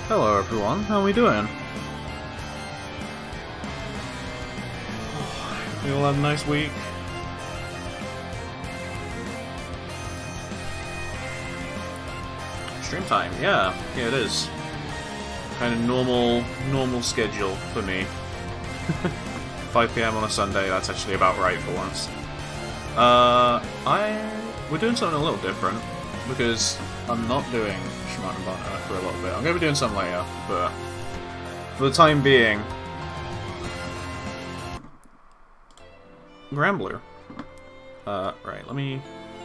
Hello everyone, how are we doing? We all had a nice week. Stream time, yeah it is. Kind of normal schedule for me. 5 PM on a Sunday, that's actually about right for once. We're doing something a little different, because I'm not doing Shimano Banner for a little bit. I'm going to be doing some later, but for the time being, Granblue. Right, let me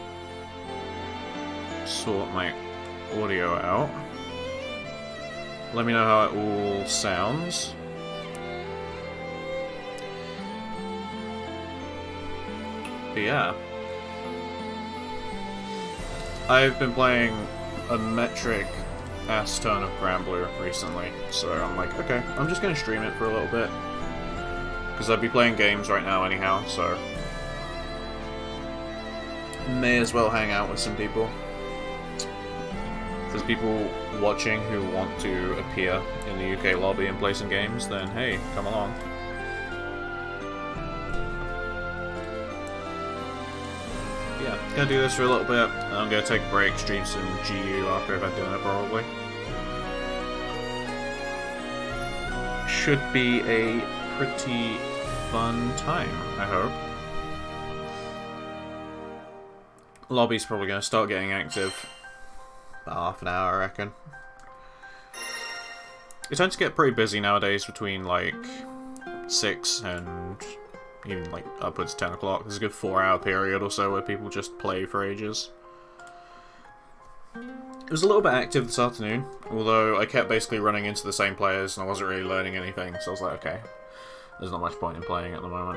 sort my audio out. Let me know how it all sounds. But yeah. I've been playing a metric ass ton of Granblue recently, so I'm like, okay, I'm just gonna stream it for a little bit. Because I'd be playing games right now anyhow, so may as well hang out with some people. If there's people watching who want to appear in the UK lobby and play some games, then hey, come along. Yeah, gonna do this for a little bit, and I'm gonna take a break, stream some GU after I've had dinner probably. Should be a pretty fun time, I hope. Lobby's probably gonna start getting active. About half an hour, I reckon. It tends to get pretty busy nowadays between like 6 and even like upwards 10 o'clock. There's a good 4-hour period or so where people just play for ages. It was a little bit active this afternoon, although I kept basically running into the same players and I wasn't really learning anything, so I was like, okay, there's not much point in playing at the moment.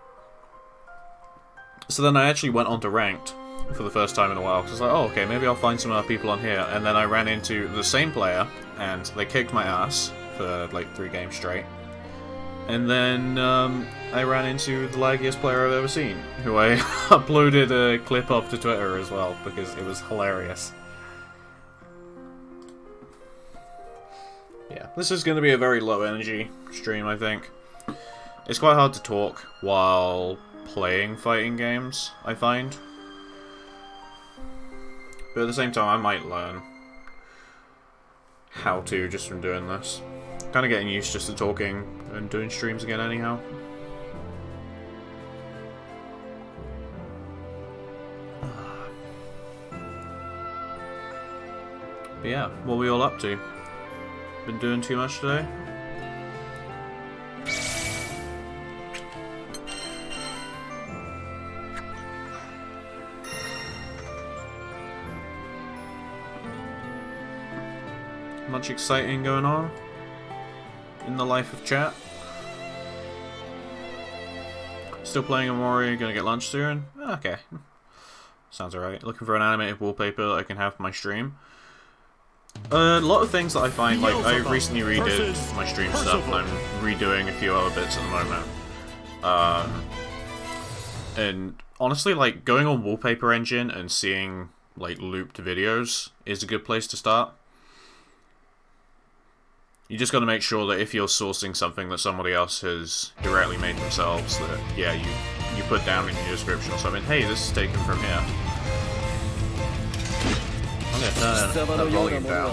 So then I actually went on to Ranked for the first time in a while, because I was like, oh, okay, maybe I'll find some other people on here, and then I ran into the same player, and they kicked my ass for like 3 games straight. And then I ran into the laggiest player I've ever seen, who I uploaded a clip of to Twitter as well, because it was hilarious. Yeah, this is going to be a very low energy stream, I think. It's quite hard to talk while playing fighting games, I find. But at the same time, I might learn how to just from doing this. Kind of getting used just to talking and doing streams again anyhow. But yeah, what are we all up to? Been doing too much today? Much exciting going on in the life of chat. Still playing Amori, gonna get lunch soon? Okay. Sounds alright. Looking for an animated wallpaper that I can have for my stream. A lot of things that I find, like, I recently redid my stream stuff and I'm redoing a few other bits at the moment. And honestly, like, going on Wallpaper Engine and seeing, like, looped videos is a good place to start. You just got to make sure that if you're sourcing something that somebody else has directly made themselves, that, yeah, you put down in your description or something, hey, this is taken from here. I'm going to turn the volume down.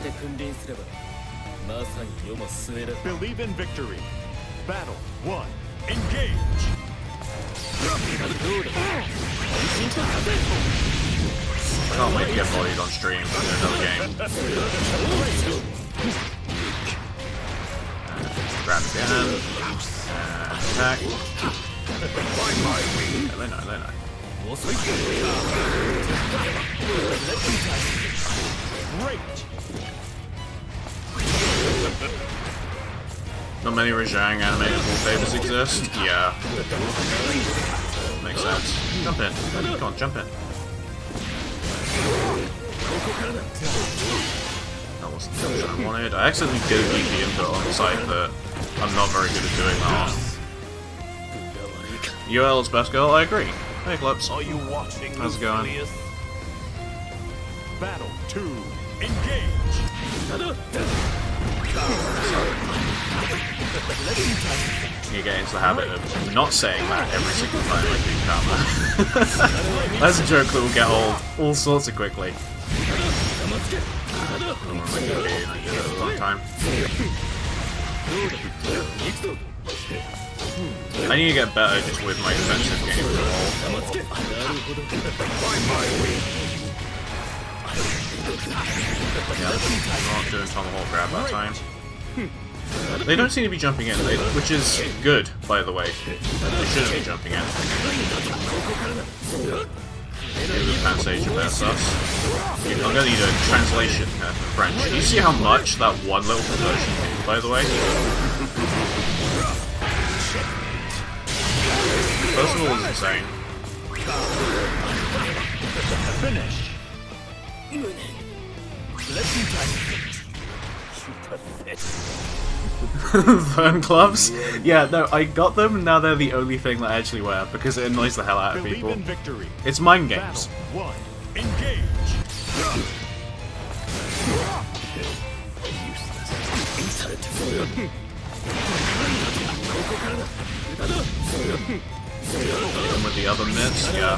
Believe in victory. Battle 1. Engage! I can't wait to get bullied on stream in another game. Grab again. Attack. They know. Great! Not many Rajang animated wallpapers exist? Yeah. Makes sense. Jump in. Come on, jump in. That wasn't what I wanted. I accidentally did a DP input on the side that I'm not very good at doing that. UL's best girl, I agree. Hey, Clips. Are you watching? How's it going? Battle 2. Engage! You get into the habit of not saying that every single time I do counter. That's a joke that will get old all sorts of quickly. A long time. I need to get better just with my defensive game yeah, not doing Tomahawk grab that time. They don't seem to be jumping in, which is good, by the way. They shouldn't be jumping in. Maybe the Pansage are better sus. I'm gonna need a translation for French. You see how much that one little conversion did, by the way? First of all, is insane. Finish. Fern clubs? Yeah, no, I got them and now they're the only thing that I actually wear because it annoys the hell out of people. Believe in victory. It's mind games. Battle 1. Engage. And with the other mitts, yeah.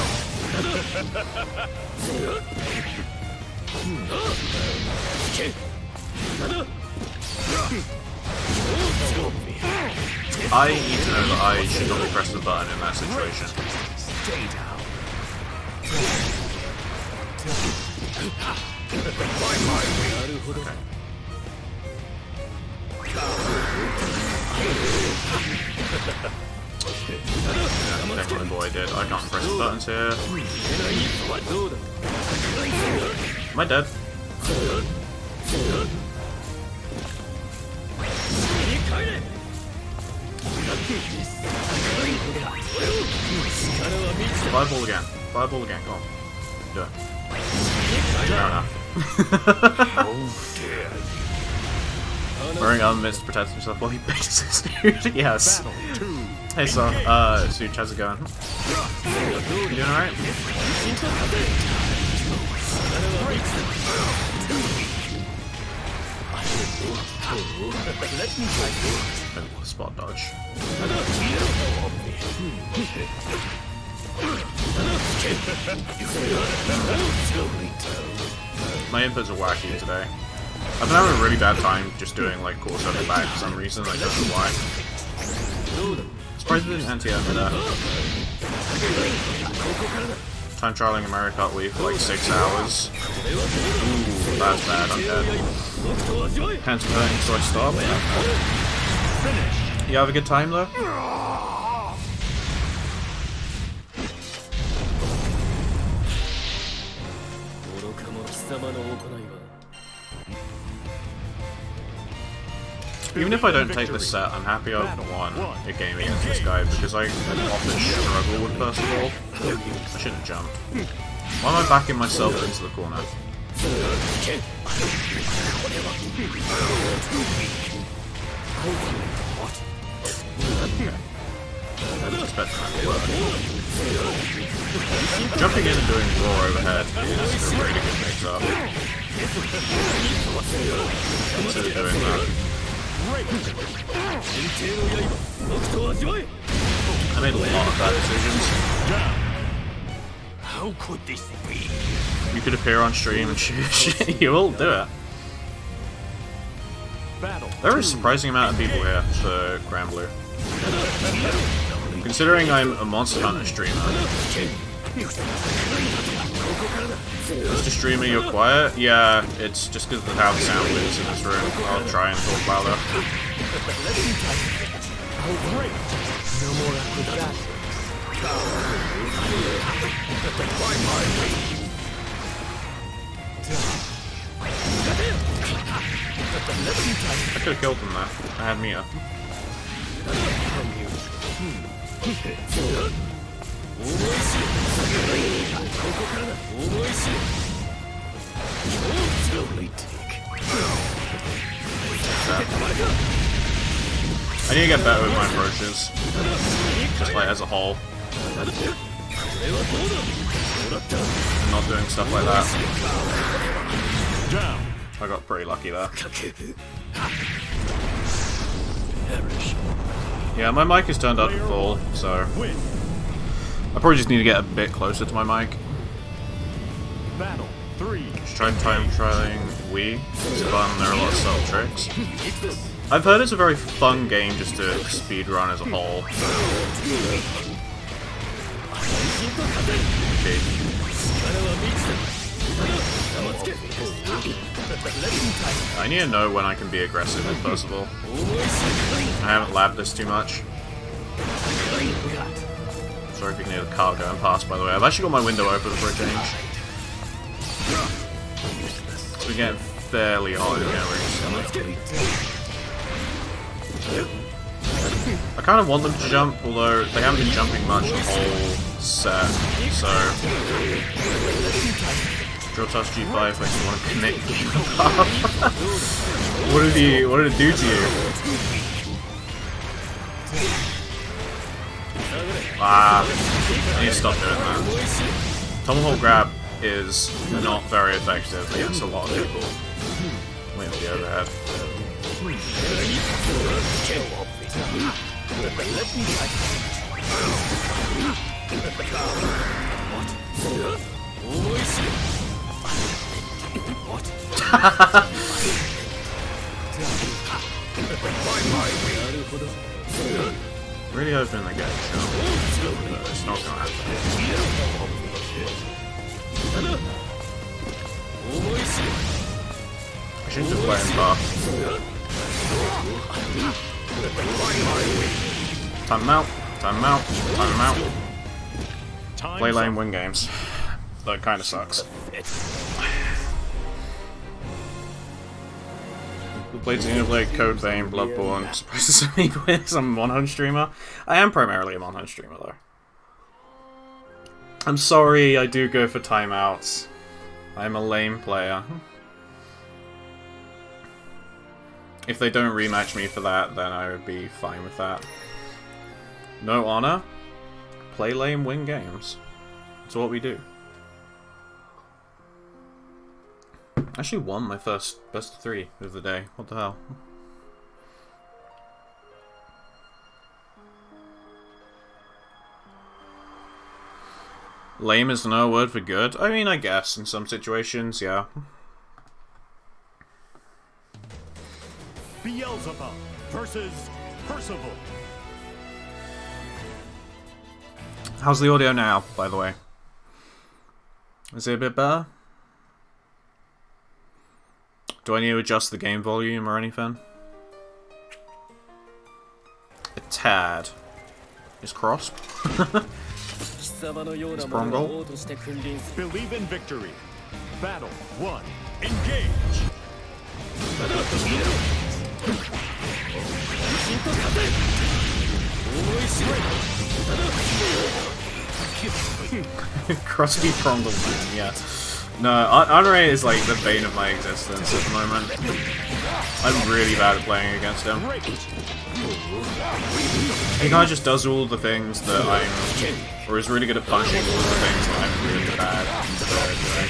I need to know that I should not be pressing the button in that situation. Yeah, definitely what I did. I can't press the buttons here. Am I dead? Fireball again. Fireball again. Go on. Do it. Fair enough. Wearing armaments to protect himself while he baits his food. Yes. Hey, so, Such, how's it going? You doing alright? Spot dodge. My inputs are wacky today. I've been having a really bad time just doing like core circle back for some reason, I don't know why. Surprised I didn't anti-air for that. Time trialing a Mario Kart Wii for like 6 hours. Ooh, that's bad, I'm dead. Hands are hurting, so I stop. You have a good time though? Even if I don't take this set, I'm happy I've won a game against this guy because I often struggle with first of all. I shouldn't jump. Why am I backing myself into the corner? Jumping in and doing raw overhead is a really good mix-up. Consider doing that. I made a lot of bad decisions. How could this be? You could appear on stream and shoot. You will do it. There is a surprising amount of people here for Granblue. Considering I'm a Monster Hunter streamer. Mr. Streamer, you're quiet? Yeah, it's just because of how the sound is in this room. I'll try and talk louder. I could have killed him there. I had Mia. I need to get better with my approaches. Just like as a whole. I'm not doing stuff like that. I got pretty lucky there. perish. Yeah, my mic is turned up to full, so Win. I probably just need to get a bit closer to my mic. Battle 3. Just trying trialing Wii. It's fun, there are a lot of subtle tricks. I've heard it's a very fun game just to speedrun as a whole. Okay. I need to know when I can be aggressive if possible. I haven't labbed this too much. Sorry if you can hear the car going past, by the way. I've actually got my window open for a change. We're getting fairly hot in here. I kind of want them to jump, although they haven't been jumping much the whole set, so... Drill Toss G5 makes me want to commit Game Path. What did it do to you? Ah, I need to stop doing that. Tomahawk Grab is not very effective against a lot of people. Wait for the overhead. Really hoping they get a jump, but it's not gonna happen. I shouldn't have played buff. Time him out, time him out, time him out. Play lane, win games. That kinda sucks. Played Xenoblade, Code Vein, Bloodborne. Surprised to see me play as a Monhun streamer. I am primarily a Monhun streamer though. I'm sorry, I do go for timeouts. I'm a lame player. If they don't rematch me for that, then I would be fine with that. No honor. Play lame, win games. That's what we do. I actually won my first best of 3 of the day. What the hell? Lame is no word for good? I mean, I guess, in some situations, yeah. Beelzebub versus Percival. How's the audio now, by the way? Is it a bit better? Do I need to adjust the game volume or anything? A tad. Is Cross? Is Brongle? Believe in victory. Battle 1. Engage. Crusty Prongle, yeah. No, Honoré is like the bane of my existence at the moment. I'm really bad at playing against him. He kind of just does all the things that I'm... or is really good at punishing all the things that I'm really bad at doing.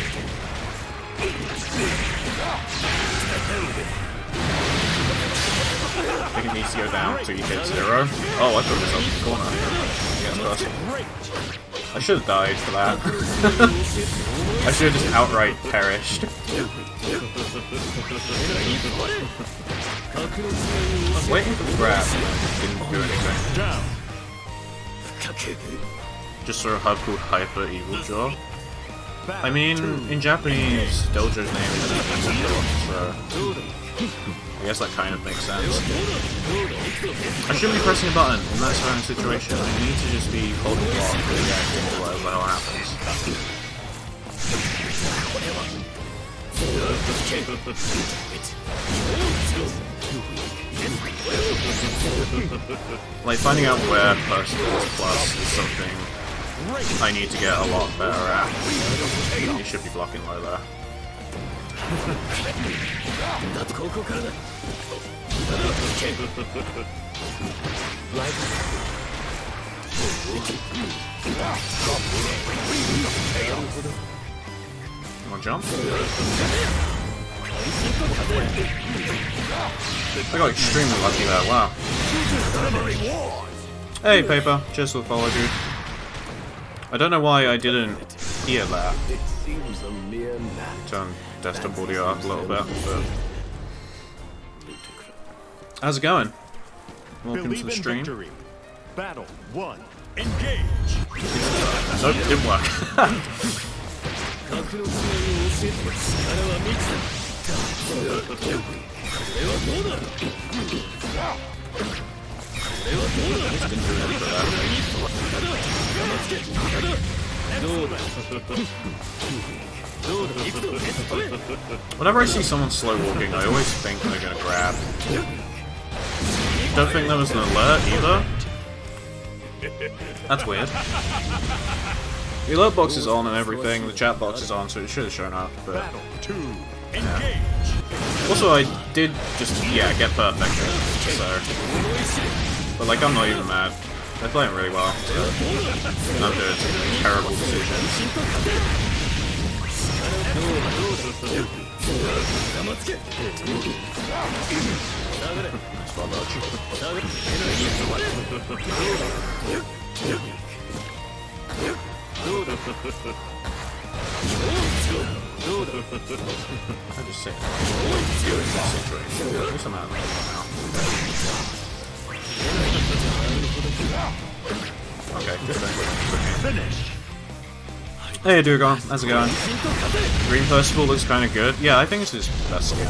I think it needs to go down until you hit 0. Oh, I put myself in the corner. Against Percy. I should have died for that. I should have just outright perished. I was waiting for the grab. Didn't do anything. Just sort of hub called Hyper Evil Jaw. I mean, in Japanese, Dojo's name is Evil Jaw, so I guess that kind of makes sense. I shouldn't be pressing a button in that certain situation. I need to just be holding block and reacting to whatever the hell happens. Like, finding out where Percival is plus is something I need to get a lot better at. You should be blocking low there. Come on, jump. I got extremely lucky there, wow. Hey, Paper. Cheers for the follow, dude. I don't know why I didn't hear that. Turn desktop audio up a little bit, but... How's it going? Welcome to the stream. Victory. Battle 1. Engage. Nope, didn't work. Whenever I see someone slow walking, I always think they're gonna grab. Don't think there was an alert either. That's weird. The alert box is on and everything, the chat box is on, so it should have shown up, but... Yeah. Also, I did just, get perfect, so... But, like, I'm not even mad. They're playing really well, so... I'm doing some terrible decisions. Nice ball dodge. I just say at least I'm out now. Okay, good thing. Finish. Hey Dugon, how's it going? Green Percival looks kinda good. Yeah, I think it's his best skin.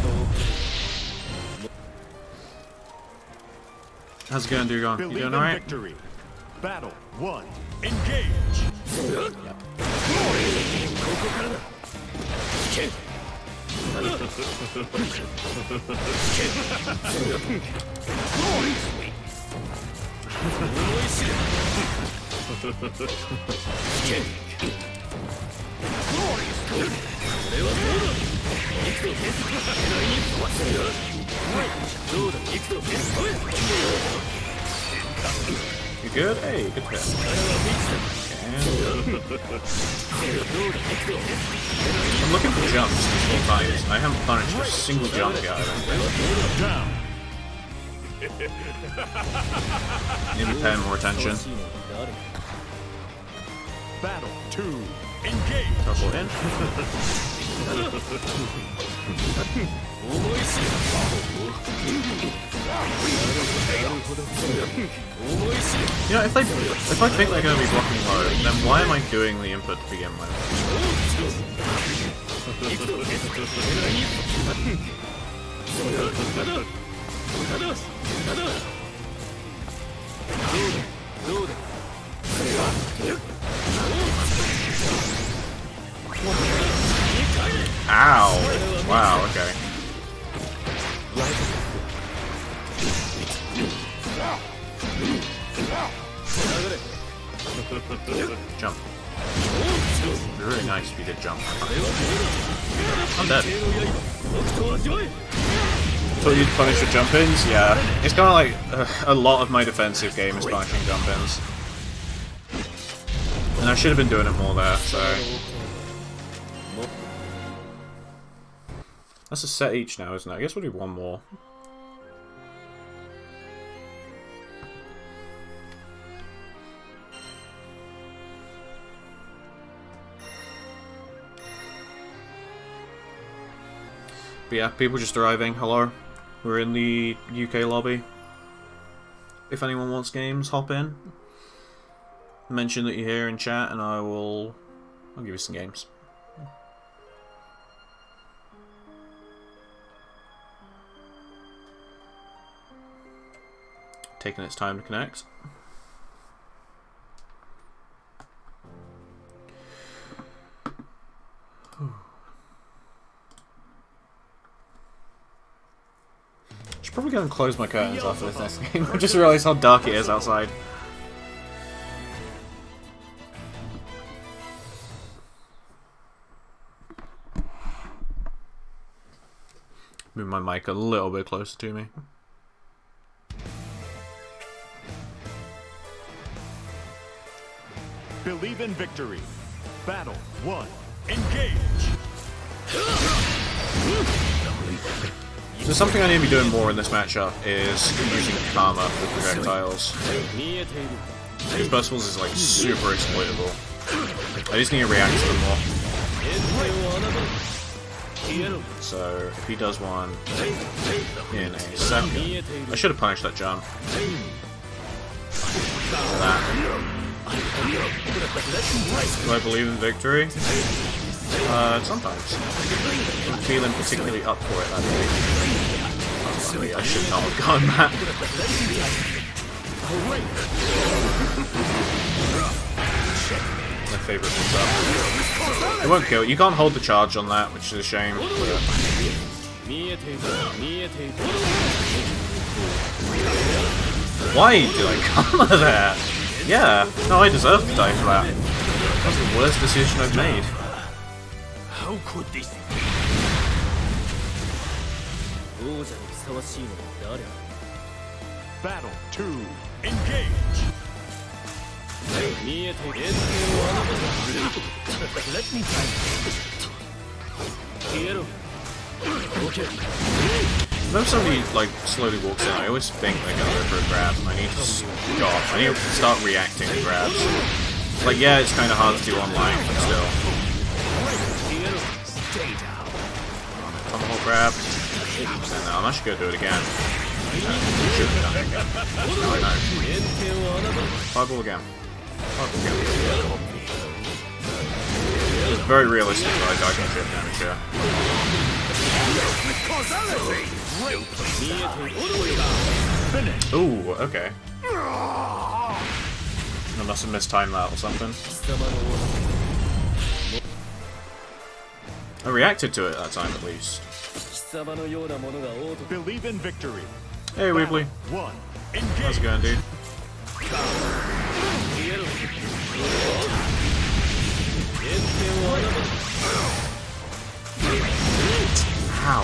How's it going, Dugon? You doing alright? Victory. Battle 1. Engage. You good? Hey, good hit. I'm looking for jumps these whole times, and I haven't punished a single jump yet, I don't think. Down. Need to be paying more attention. Battle 2. Engage. Double in. You know, if I think they're going to be blocking low, then why am I doing the input to begin with? Ow! Wow, okay. Jump. Really nice if you did jump. I'm dead. Thought you'd punish your jump-ins? Yeah. It's kind of like a lot of my defensive game is punishing jump-ins. And I should have been doing it more there, so... That's a set each now, isn't it? I guess we'll do one more. But yeah, people just arriving. Hello. We're in the UK lobby. If anyone wants games, hop in. Mention that you're here in chat and I'll give you some games. Taking its time to connect. Should probably go and close my curtains after this next game. I just realised how dark it is outside. Move my mic a little bit closer to me. Believe in victory. Battle 1. Engage. So something I need to be doing more in this matchup is using Karma for projectiles. Because Burstfuls is like super exploitable. I just need to react to them more. So if he does one in a second, I should have punished that jump. That. Do I believe in victory? Sometimes. I'm feeling particularly up for it that day. Honestly, I should not have gone that. My favourite one's up. It won't kill. You can't hold the charge on that, which is a shame. Why did I come there? Yeah, no, I deserve to die for that. That's the worst decision I've made. How could this be? Battle 2. Engage. Let me try. Whenever somebody like slowly walks in, I always think they're gonna go for a grab. I need to stop. I need to start reacting to grabs. Like, yeah, it's kind of hard to do online, but still. Tomahawk grab. And now I'm actually gonna do it again. Should have done it again. No, I know. Fireball again. Fireball again. It's very realistic that I die from chip damage here. Ooh, okay. I must have mistimed that or something. I reacted to it that time at least. Believe in victory. Hey Weebly. 1. How's it going, dude? Ow.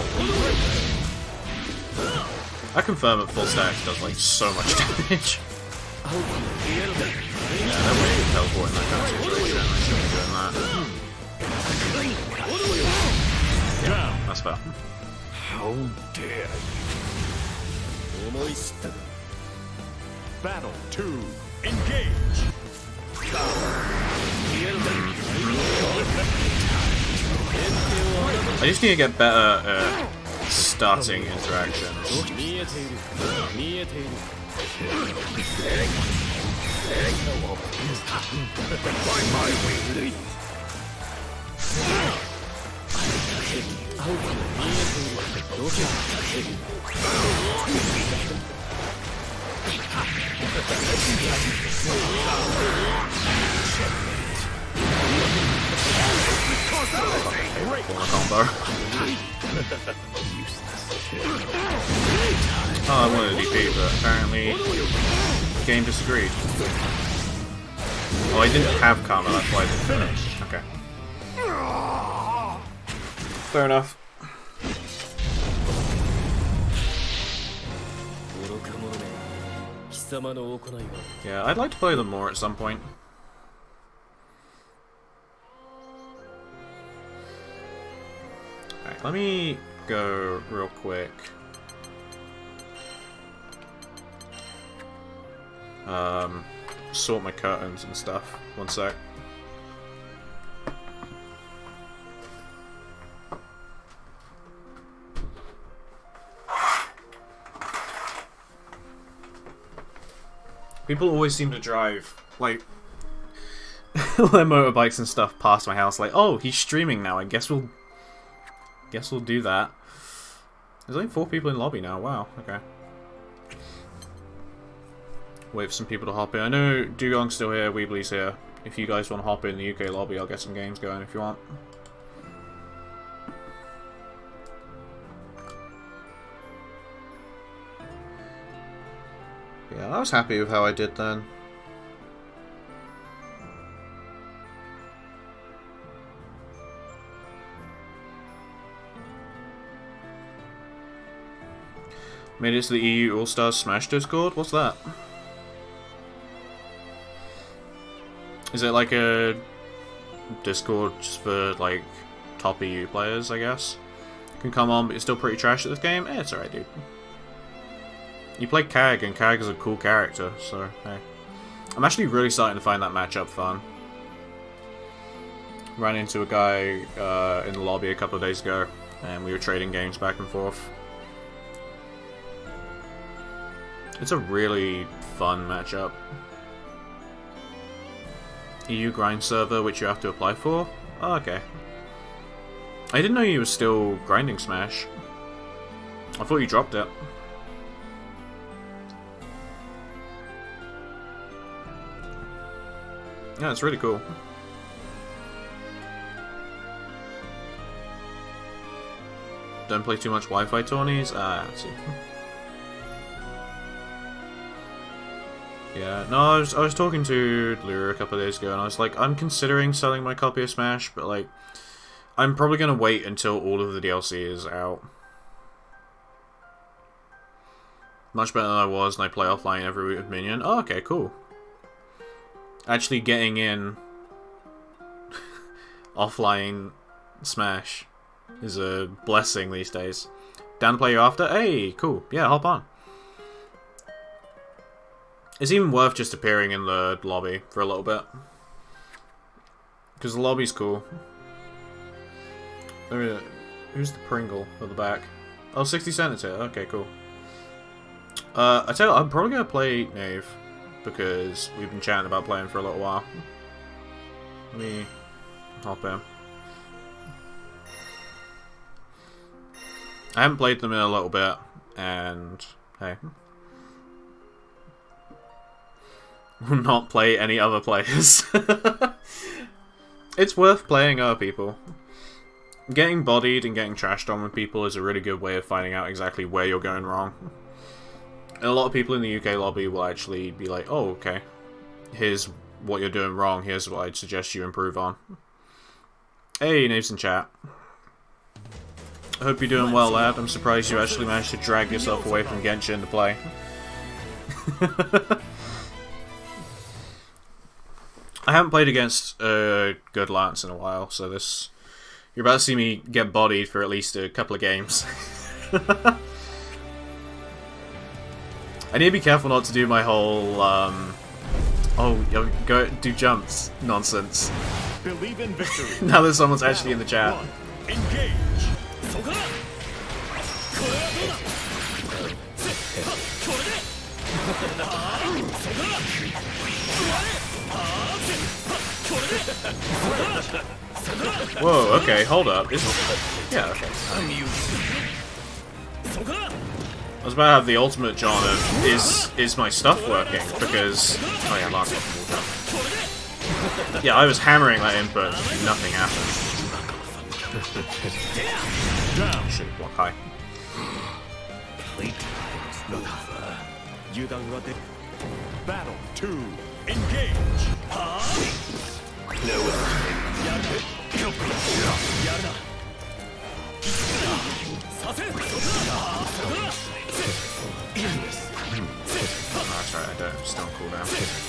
I confirm at full stack does like so much damage. Yeah, that way you teleport in that kind of situation. I shouldn't be doing that. Yeah, that's fair. How dare you? Battle 2. Engage. I just need to get better at starting interactions. Combo. Oh, I wanted a DP, but apparently the game disagreed. Oh, I didn't have Karma, that's why I didn't finish. Okay. Fair enough. Yeah, I'd like to play them more at some point. Alright, let me go real quick. Sort my curtains and stuff. One sec. People always seem to drive, like, their motorbikes and stuff past my house, like, oh, he's streaming now, I guess we'll do that. There's only 4 people in lobby now, wow, okay. Wait for some people to hop in. I know Dugong's still here, Weebly's here. If you guys want to hop in the UK lobby, I'll get some games going if you want. Yeah, I was happy with how I did then. Made it to the EU All-Stars Smash Discord? What's that? Is it like a Discord just for, like, top EU players, I guess? can come on, but you're still pretty trash at this game. Eh, it's alright, dude. You play Kag, and Kag is a cool character, so hey. I'm actually really starting to find that matchup fun. Ran into a guy in the lobby a couple of days ago, and we were trading games back and forth. It's a really fun matchup. EU grind server, which you have to apply for? Oh, okay. I didn't know you were still grinding Smash. I thought you dropped it. Yeah, it's really cool. Don't play too much Wi-Fi tourneys? Ah, I see. Yeah, no, I was talking to Lura a couple of days ago, and I was like, I'm considering selling my copy of Smash, but like, I'm probably gonna wait until all of the DLC is out. Much better than I was, and I play offline every week with Minion. Oh, okay, cool. Actually getting in offline Smash is a blessing these days. Down to play you after? Hey, cool. Yeah, hop on. It's even worth just appearing in the lobby for a little bit. Because the lobby's cool. Who's the Pringle at the back? Oh, 60 Cent is here. Okay, cool. I tell you, I'm probably going to play Knave. Because we've been chatting about playing for a little while. Let me hop in. I haven't played them in a little bit, and hey. Will not play any other players. It's worth playing other people. Getting bodied and getting trashed on with people is a really good way of finding out exactly where you're going wrong. And a lot of people in the UK lobby will actually be like, oh, okay, here's what you're doing wrong, here's what I'd suggest you improve on. Hey, Knaves in chat. I hope you're doing well, lad. I'm surprised you actually managed to drag yourself away from Genshin to play. I haven't played against good Lance in a while, so this... You're about to see me get bodied for at least a couple of games. I need to be careful not to do my whole, oh, go do jumps nonsense. Believe in victory. Now that someone's actually in the chat. One. Engage. Whoa, okay, hold up. Yeah, okay. I was about to have the ultimate John of, is my stuff working? Because, oh yeah, last one. Yeah, I was hammering that input, nothing happened. Down. Shit, block high. Battle 2. Engage. Oh, that's right, I don't. Just don't cool down.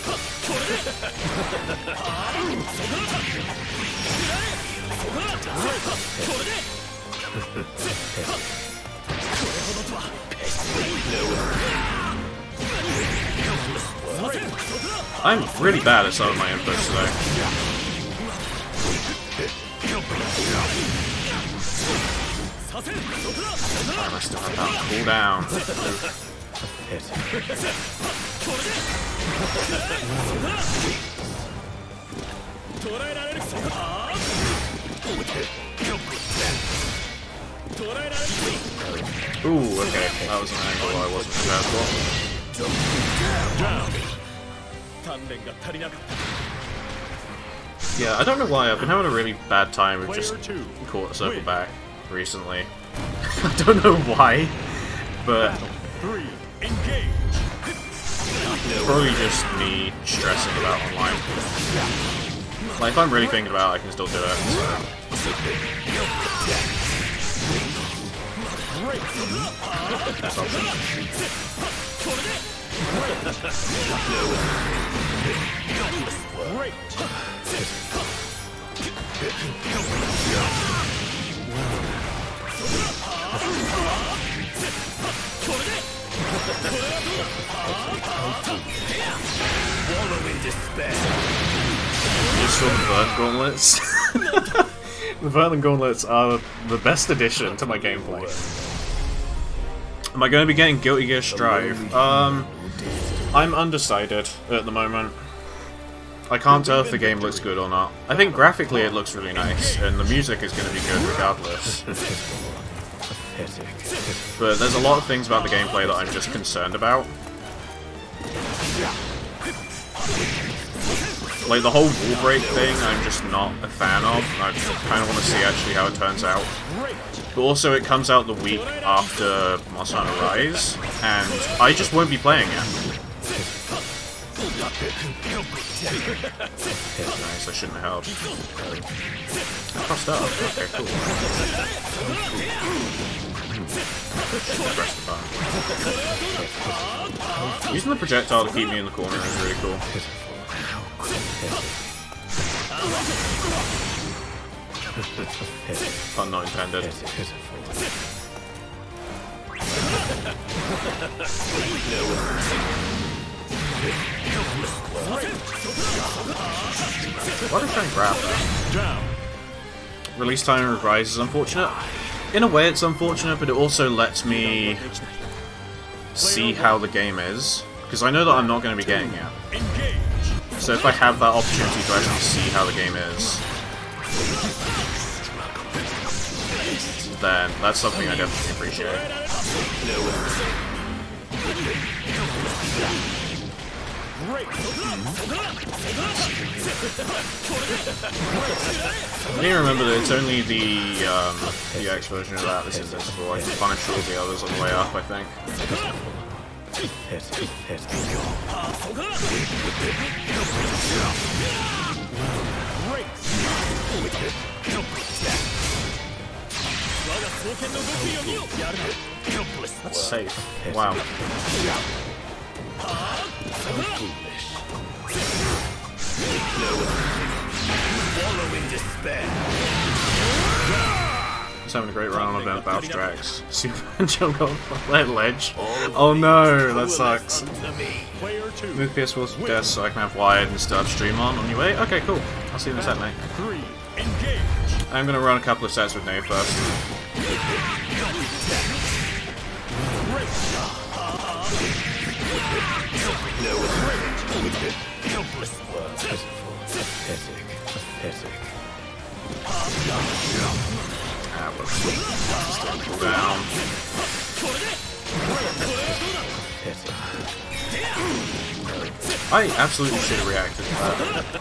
I'm really bad at some of my inputs today. I still have that cool down. Ooh, okay. That was an angle I wasn't prepared for. Yeah, I don't know why. I've been having a really bad time with just circle back recently. I don't know why, but probably just me stressing about online. Like, if I'm really thinking about it, I can still do it. Wallow in despair. Just for the Vern Gauntlets. The Vern Gauntlets are the best addition to my gameplay. Am I going to be getting Guilty Gear Strive? I'm undecided at the moment. I can't tell if the game looks good or not. I think graphically it looks really nice, and the music is going to be good regardless. But there's a lot of things about the gameplay that I'm just concerned about. Like, the whole wall break thing, I'm just not a fan of, and I kind of want to see actually how it turns out. But also, it comes out the week after Monster Hunter Rise, and I just won't be playing it. Nice, I shouldn't have helped. Crossed up, okay, cool. Press the button. Using the projectile to keep me in the corner is really cool. Pun not intended. Why did I try and grab that? Release time of Rise is unfortunate. In a way it's unfortunate, but it also lets me see how the game is. Because I know that I'm not going to be getting it. So if I have that opportunity to actually see how the game is, then that's something I definitely appreciate. I need to remember that it's only the X version of that that's invincible. I can punish all the others on the way up, I think. That's safe. Wow. Wallow in despair. Just having a great run on event Bounce Drax. Super jump off that ledge. Oh no, that sucks. Move PS4 to desk so I can have wired and still have stream on your way? Okay, cool. I'll see you in a sec, mate. I'm gonna run a couple of sets with Nave first. Cool down. I absolutely should have reacted to that.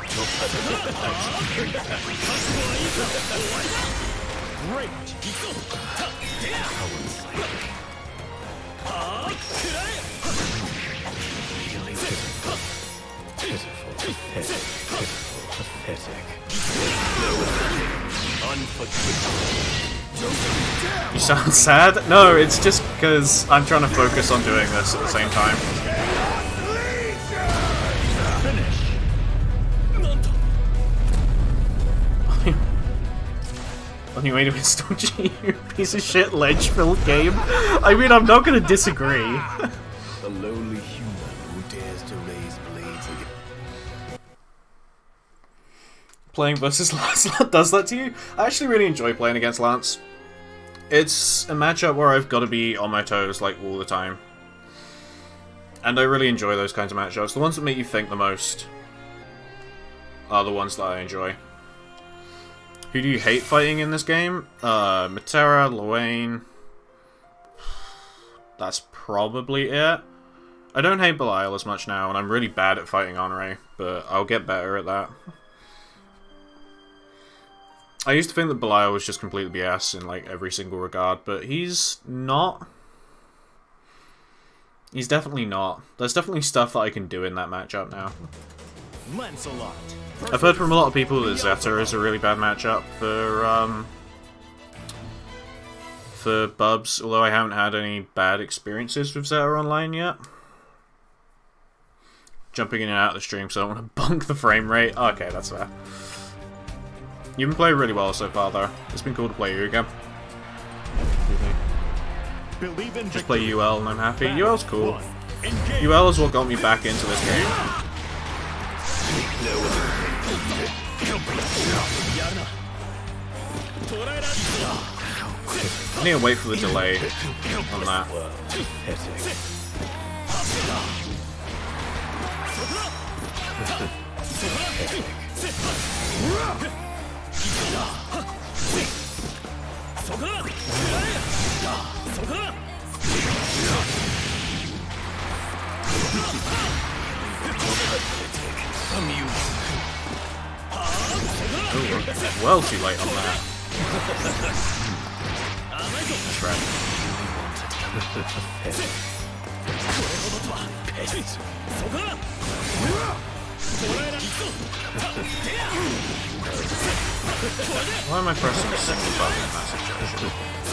You sound sad? No, it's just because I'm trying to focus on doing this at the same time. On your way to install G, you piece of shit ledge-filled game. I mean, I'm not gonna disagree. The lowly human who dares to raise blades again. Playing versus Lancelot does that to you? I actually really enjoy playing against Lance. It's a matchup where I've got to be on my toes, like, all the time. And I really enjoy those kinds of matchups. The ones that make you think the most are the ones that I enjoy. Who do you hate fighting in this game? Matera, Luane. That's probably it. I don't hate Belial as much now, and I'm really bad at fighting Honore, but I'll get better at that. I used to think that Belial was just completely BS in, like, every single regard, but he's not. He's definitely not. There's definitely stuff that I can do in that matchup now. Lancelot. I've heard from a lot of people that Zeta is a really bad matchup for Bubs, although I haven't had any bad experiences with Zeta online yet. Jumping in and out of the stream, so I don't want to bunk the frame rate. Okay, that's fair. You've been playing really well so far, though. It's been cool to play you again. Believe in Just play victory. UL and I'm happy. UL's cool. One. Engage. UL is what got me back into this game. I need to wait for the delay on that. Ooh, well too late on that. That's right. Why am I pressing a single button in that situation?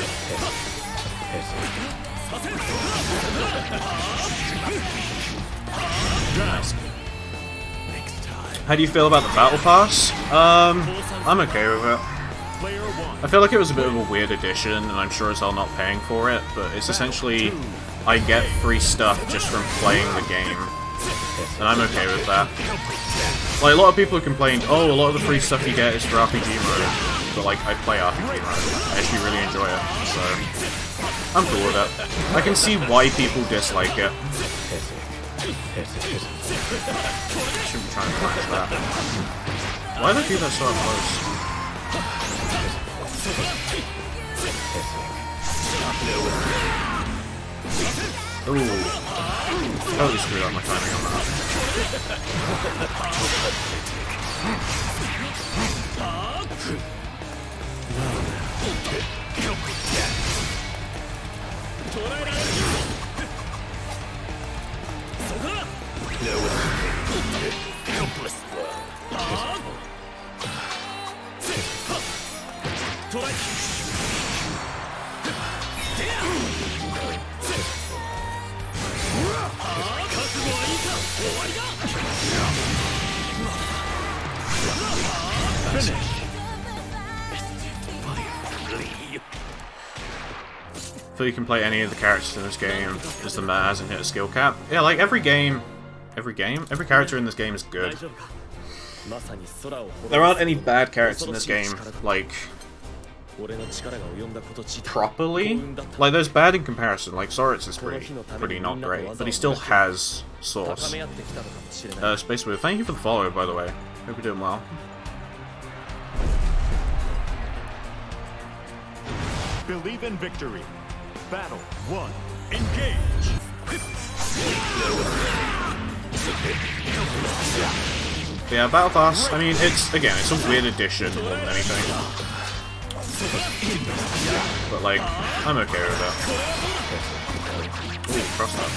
Nice. How do you feel about the Battle Pass? I'm okay with it. Player one. I feel like it was a bit of a weird addition, and I'm sure as hell not paying for it, but it's essentially I get free stuff just from playing the game, and I'm okay with that. Like, a lot of people have complained, oh, a lot of the free stuff you get is for RPG mode, but like, I play RPG mode. I actually really enjoy it, so I'm cool with it. I can see why people dislike it. Shouldn't be trying to flash that. Why did I do that so up close? Ooh. Totally screwed up my timing on that. So you can play any of the characters in this game as the man hasn't hit a skill cap. Yeah, like every character in this game is good. There aren't any bad characters in this game, like, properly. Like, there's bad in comparison, like Soritz is pretty not great, but he still has Source. Space Wave, thank you for the follow, by the way. Hope you're doing well. Believe in victory. Battle one. Engage. Yeah, Battle Pass, I mean, it's a weird addition more than anything. But, like, I'm okay with that. Ooh, cross that.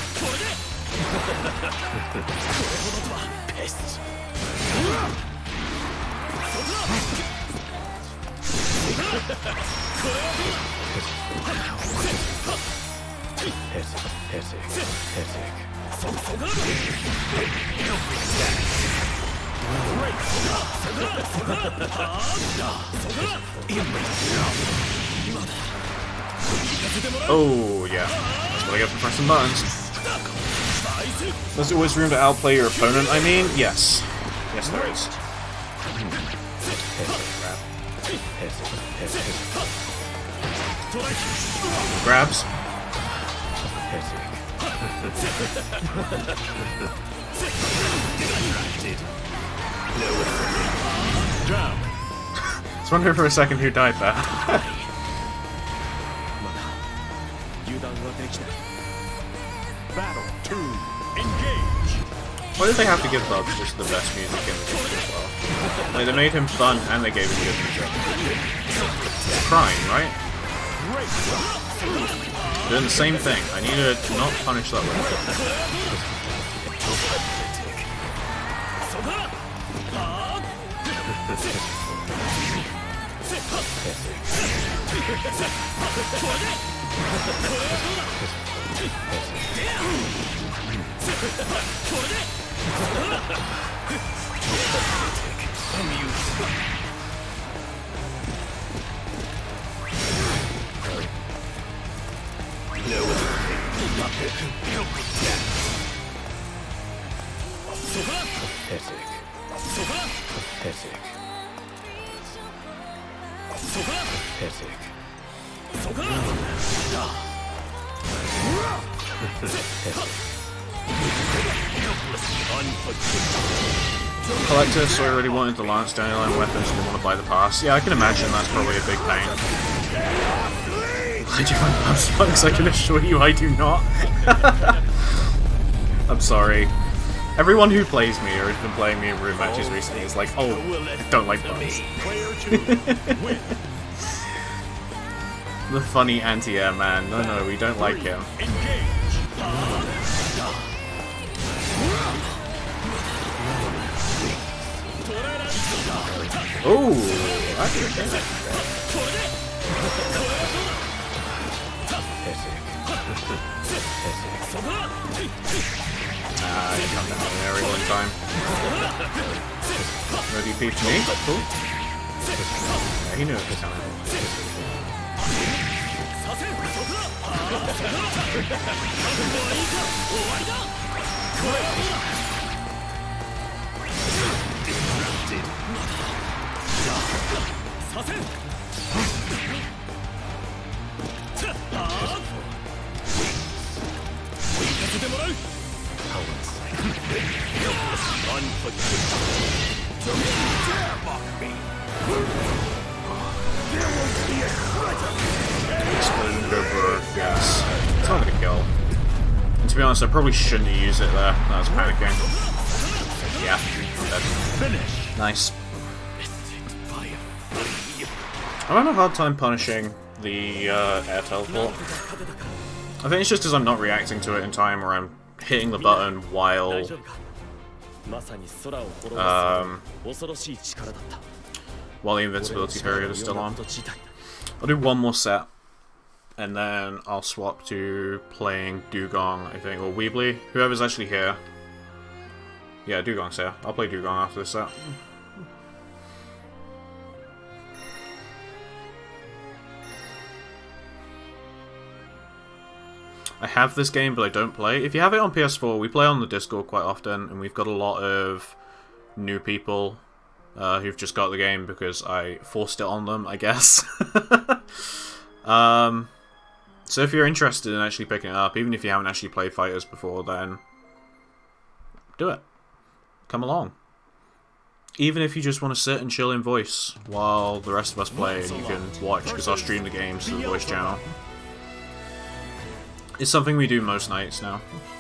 Oh, yeah. That's what I get for pressing buttons. There's always room to outplay your opponent, I mean? Yes. Yes, there is. Grabs. Down. I was wondering for a second who died there. Battle two. Engage. Why did they have to give Bubs just the best music in the game as well? Like, they made him fun and they gave him good music. It's crime, right? Doing the same thing. I need to not punish that one. Pathetic. Pathetic. Pathetic. Collector, so I really wanted the Lance Dandelion weapons, didn't want to buy the pass. Yeah, I can imagine that's probably a big pain. Why do you find Bugs? I can assure you I do not. I'm sorry. Everyone who plays me or has been playing me in room matches recently is like, oh, I don't like Bugs. The funny anti-air man. No, we don't like him. Oh, I can get that. You come down in area one time. No DP to me, but cool. Yeah, he knew it was coming. Exploding over gas. It's not gonna kill. And to be honest, I probably shouldn't have used it there. I was panicking. Yeah, I'm dead. Nice. I'm having a hard time punishing the air teleport. I think it's just because I'm not reacting to it in time, or I'm hitting the button while the invincibility period is still on. I'll do one more set, and then I'll swap to playing Dugong, I think, or Weebly, whoever's actually here. Yeah, Dugong's here. I'll play Dugong after this set. I have this game, but I don't play. If you have it on PS4, we play on the Discord quite often, and we've got a lot of new people who've just got the game because I forced it on them, I guess. So if you're interested in actually picking it up, even if you haven't actually played Fighters before, then do it. Come along. Even if you just want to sit and chill in voice while the rest of us play, and you can watch, because I'll stream the games to the voice channel. It's something we do most nights now.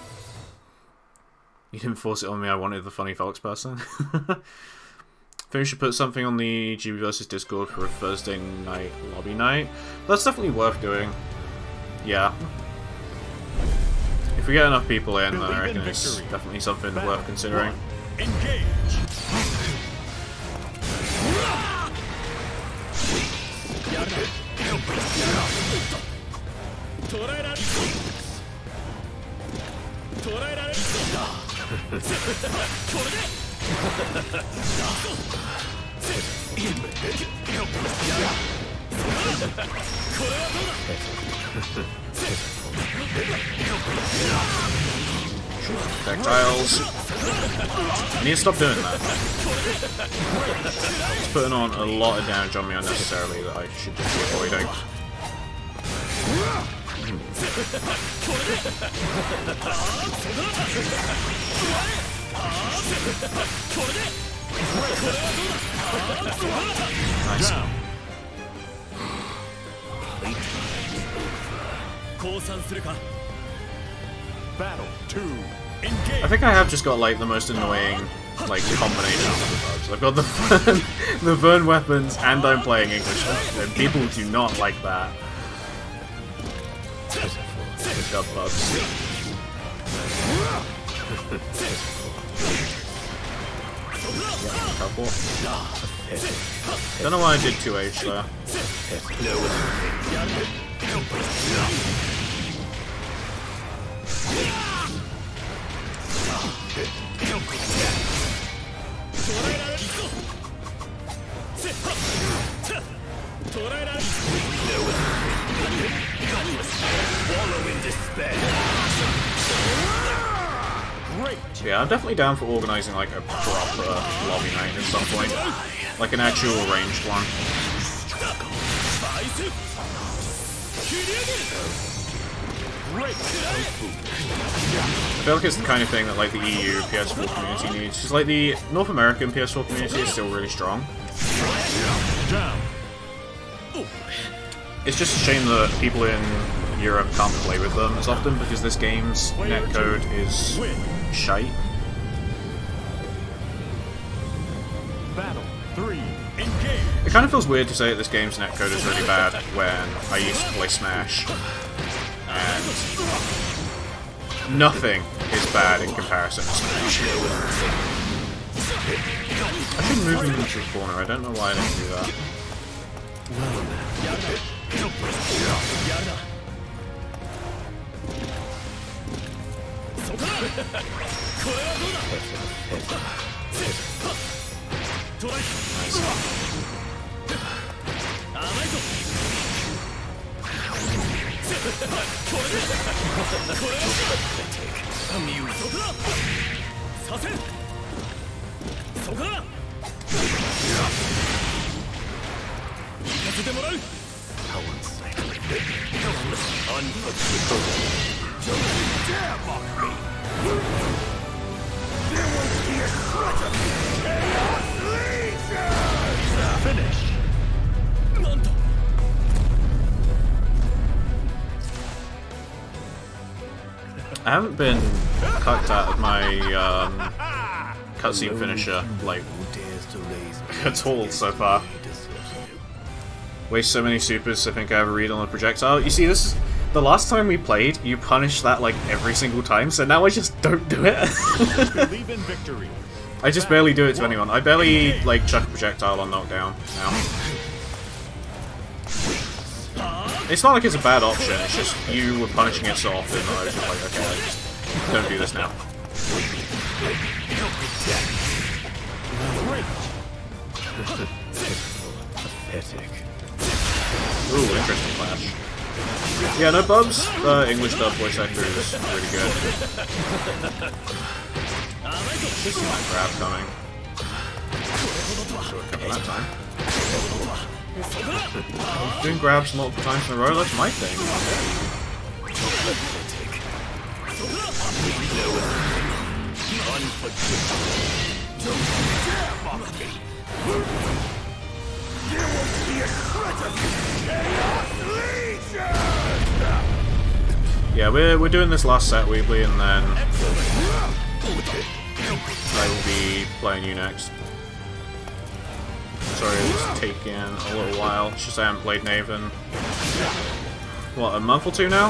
You didn't force it on me, I wanted the Funny Fox person. I think we should put something on the GB vs Discord for a Thursday night lobby night. That's definitely worth doing. Yeah. If we get enough people in, then I reckon it's definitely something worth considering. Engage. Projectiles. I need to stop doing that. It's putting on a lot of damage on me unnecessarily that I should just be avoiding. Nice. Battle 2. Engage. I think I have just got like the most annoying like combination of the bugs. I've got the Vern weapons and I'm playing English, and people do not like that. I've got bugs. Yeah, couple. Don't know why I did 2H there. Yeah, I'm definitely down for organising like a proper lobby night at some point. Like an actual ranged one. I feel like it's the kind of thing that like the EU PS4 community needs. Because like the North American PS4 community is still really strong. It's just a shame that people in Europe can't play with them as often because this game's netcode is shite. Battle 3, engage. It kind of feels weird to say that this game's netcode is really bad when I used to play Smash, and nothing is bad in comparison to Smash. I should move him into the corner, I don't know why I didn't do that. How unsightly. Finish. I haven't been cucked out of my cutscene finisher, like, at all so far. Waste so many supers, I think I have a read on the projectile. You see, this is, the last time we played, you punished that like every single time, so now I just don't do it. Believe in victory. I just barely do it to anyone. I barely, like, chuck a projectile on knockdown now. It's not like it's a bad option, it's just you were punishing it so often that I was just like, okay, I just don't do this now. Pathetic. Ooh, interesting clash. Yeah, no Bubs. English dub voice actor is really good. Just see that grab coming. Short cover that time. Doing grabs multiple times in a row, that's my thing. Yeah, we're doing this last set, Weebly, and then I will be playing you next. Sorry, it's taken a little while. It's just I haven't played Naven. What, a month or two now?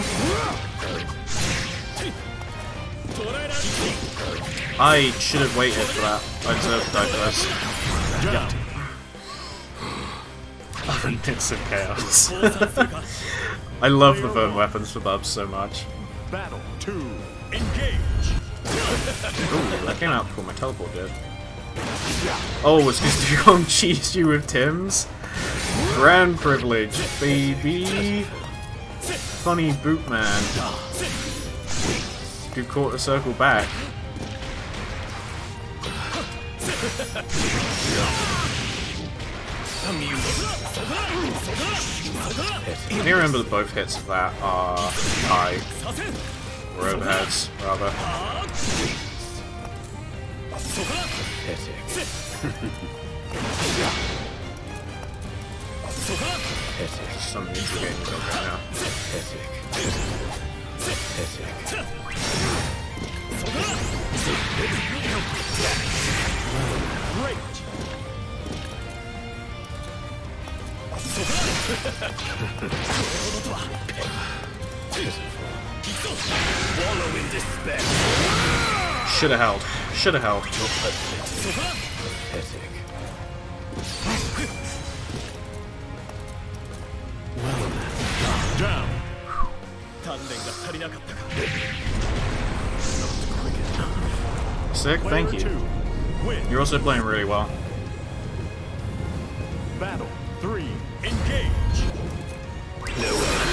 I should have waited for that. I deserve to die for this. Abundance of Chaos. I love the burn weapons for Bubs so much. Battle 2, engage. Ooh, that came out before my teleport did. Oh, it's because Dugong cheesed you with Tim's? Grand privilege, baby! Funny bootman. You caught the circle back. I need to remember that both hits of that are high. Or overheads, rather. Some neutral game is okay now. Wallow in despair. Shoulda held. Shoulda held. Pathetic. Down. Sick, thank you. Player 2, win. You're also playing really well. Battle 3, engage.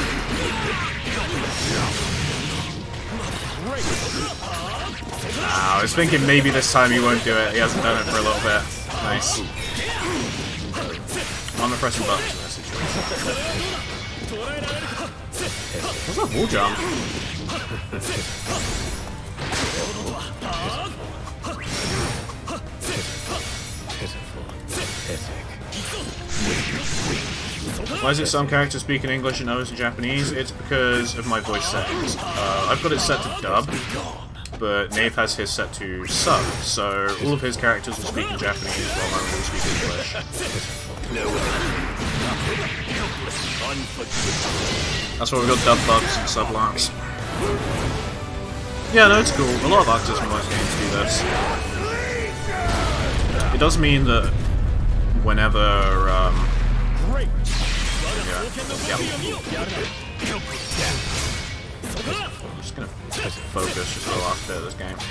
Ow, I was thinking maybe this time he won't do it. He hasn't done it for a little bit. Nice. I'm not pressing buttons in this situation. What's that wall jump? Why is it some characters speak in English and others in Japanese? It's because of my voice settings. I've got it set to dub, but Nave has his set to sub, so all of his characters will speak in Japanese while mine will speak English. That's why we've got dub bubs and sub lamps. Yeah, no, it's cool. A lot of actors from most games do this. It does mean that whenever, yeah. I'm just gonna focus just for the last bit of this game.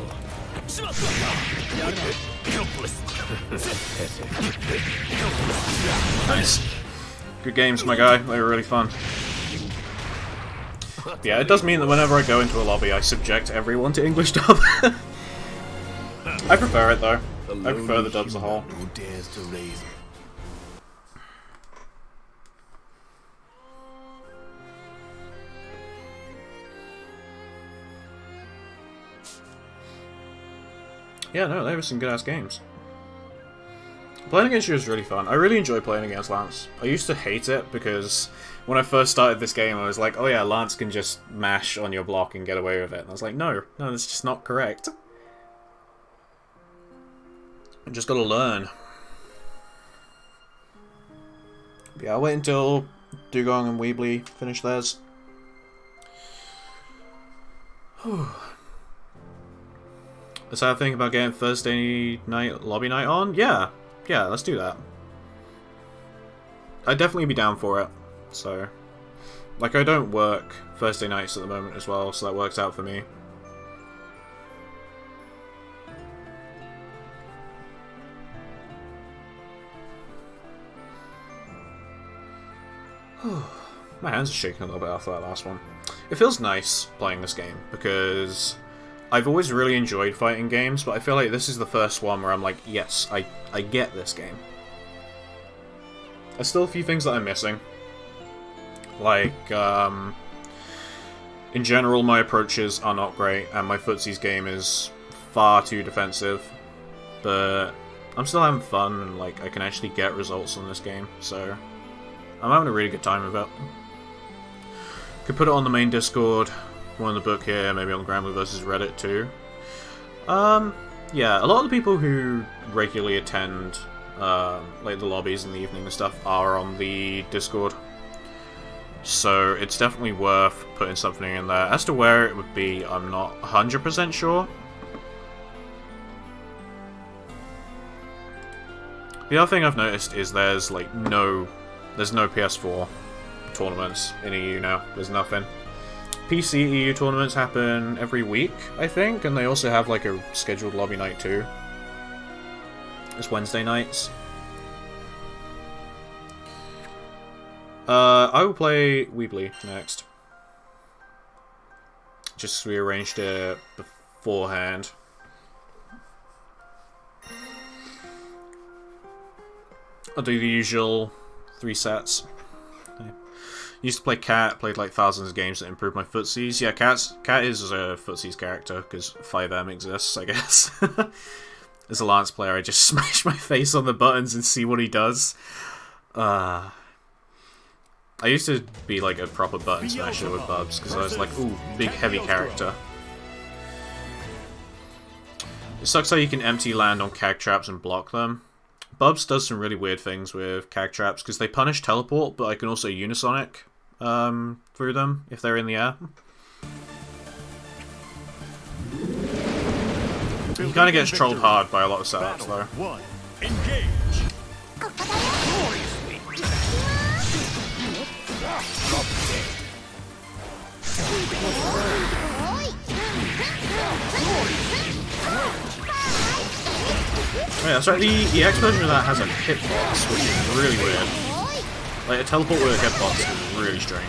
Nice. Good games, my guy. They were really fun. Yeah, it does mean that whenever I go into a lobby, I subject everyone to English dub. I prefer it, though. I prefer the dubs as a whole. Yeah, no, they were some good-ass games. Playing against you was really fun. I really enjoy playing against Lance. I used to hate it because when I first started this game, I was like, oh yeah, Lance can just mash on your block and get away with it. And I was like, no, that's just not correct. I just gotta learn. But yeah, I'll wait until Dugong and Weebly finish theirs. Is that a thing about getting Thursday night lobby night on? Yeah, let's do that. I'd definitely be down for it. So, like, I don't work Thursday nights at the moment as well, so that works out for me. My hands are shaking a little bit after that last one. It feels nice playing this game, because I've always really enjoyed fighting games, but I feel like this is the first one where I'm like, yes, I get this game. There's still a few things that I'm missing. Like, in general, my approaches are not great, and my footsies game is far too defensive. But I'm still having fun, and like, I can actually get results on this game, so I'm having a really good time with it. Could put it on the main Discord, one in the book here, maybe on Granblue vs Reddit too. Yeah, a lot of the people who regularly attend like the lobbies in the evening and stuff are on the Discord. So it's definitely worth putting something in there. As to where it would be, I'm not 100% sure. The other thing I've noticed is there's no PS4 tournaments in EU now. There's nothing. PC EU tournaments happen every week, I think, and they also have like a scheduled lobby night too. It's Wednesday nights. I will play Weebly next. Just so we arranged it beforehand. I'll do the usual 3 sets. Used to play Cat, played like thousands of games that improved my footsies. Yeah, Cat is a footsies character, because 5M exists, I guess. As a Lance player, I just smash my face on the buttons and see what he does. I used to be like a proper button smasher with Bubs, because I was like, ooh, big heavy character. It sucks how you can empty land on Cag Traps and block them. Bubs does some really weird things with Cag Traps, because they punish teleport, but I can also unisonic through them if they're in the air. He kind of gets trolled hard by a lot of setups, though. 1. Engage. Oh yeah, that's right, the EX version of that has a hitbox, which is really weird. Like, a teleport with a hitbox is really strange.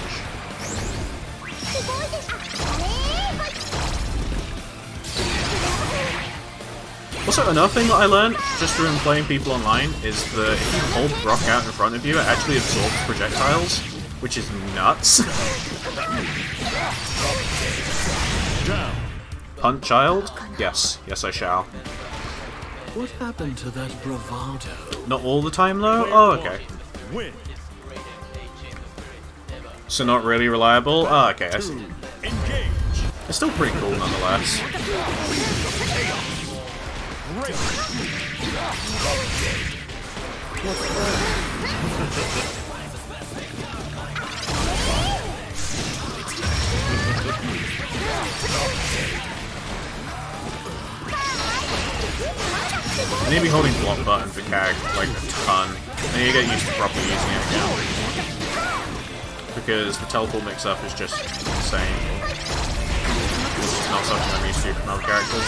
Also, another thing that I learned just from playing people online is that if you hold Brock out in front of you, it actually absorbs projectiles, which is nuts. Down. Hunt child? Yes. Yes, I shall. What happened to that bravado? Not all the time, though? Oh, okay. Win. So not really reliable? Oh, okay, I see. Engage. It's still pretty cool, nonetheless. Break. I need to be holding block button for CAG like a ton. I need to get used to properly using it again. Because the teleport mix-up is just insane. It's not something I'm used to from other characters.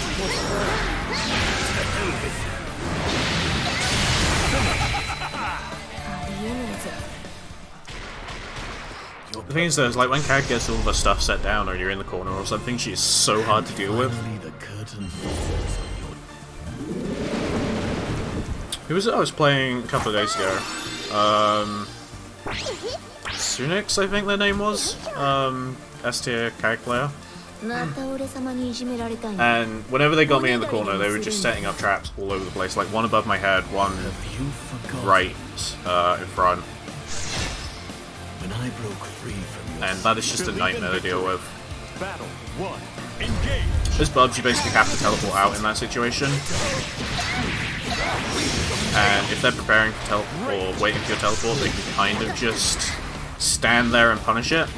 The thing is though, is like when CAG gets all the stuff set down or you're in the corner or something, she's so hard to deal with. The curtain falls. Who was it I was playing a couple of days ago? Sunix, I think their name was. S-tier CAG player. And whenever they got me in the corner, they were just setting up traps all over the place. Like one above my head, one right in front. When I broke free from And that is just a nightmare to deal with. Battle 1. Engage. As Bubs, you basically have to teleport out in that situation. And if they're preparing for teleport or waiting for your teleport, they can kind of just stand there and punish it.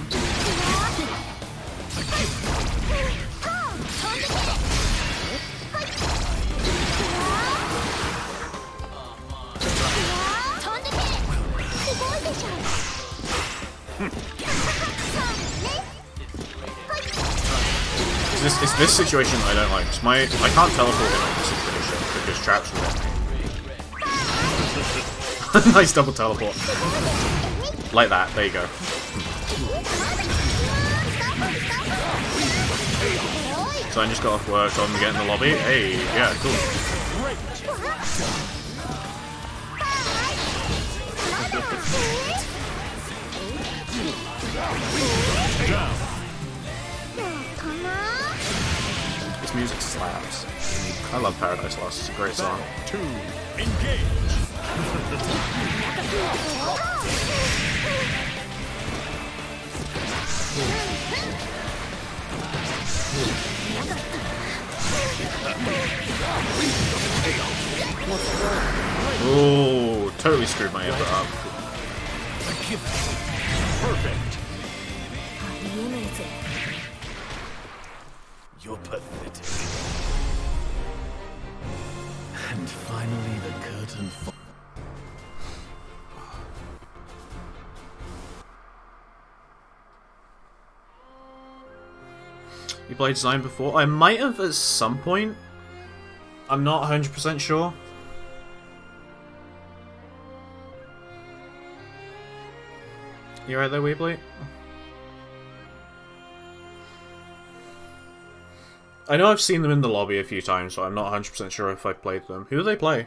It's this situation I don't like. I can't teleport in this situation because traps will get me. Nice double teleport. Like that, there you go. So I just got off work, so I'm getting in the lobby. Hey, yeah, cool. This music slaps. I love Paradise Lost, it's a great song. 2. Engage. Oh, totally screwed my input up. Perfect. You're pathetic. And finally the curtain falls. You played Design before? I might have at some point. I'm not 100% sure. You right there, Weebly? I know I've seen them in the lobby a few times, so I'm not 100% sure if I played them. Who do they play?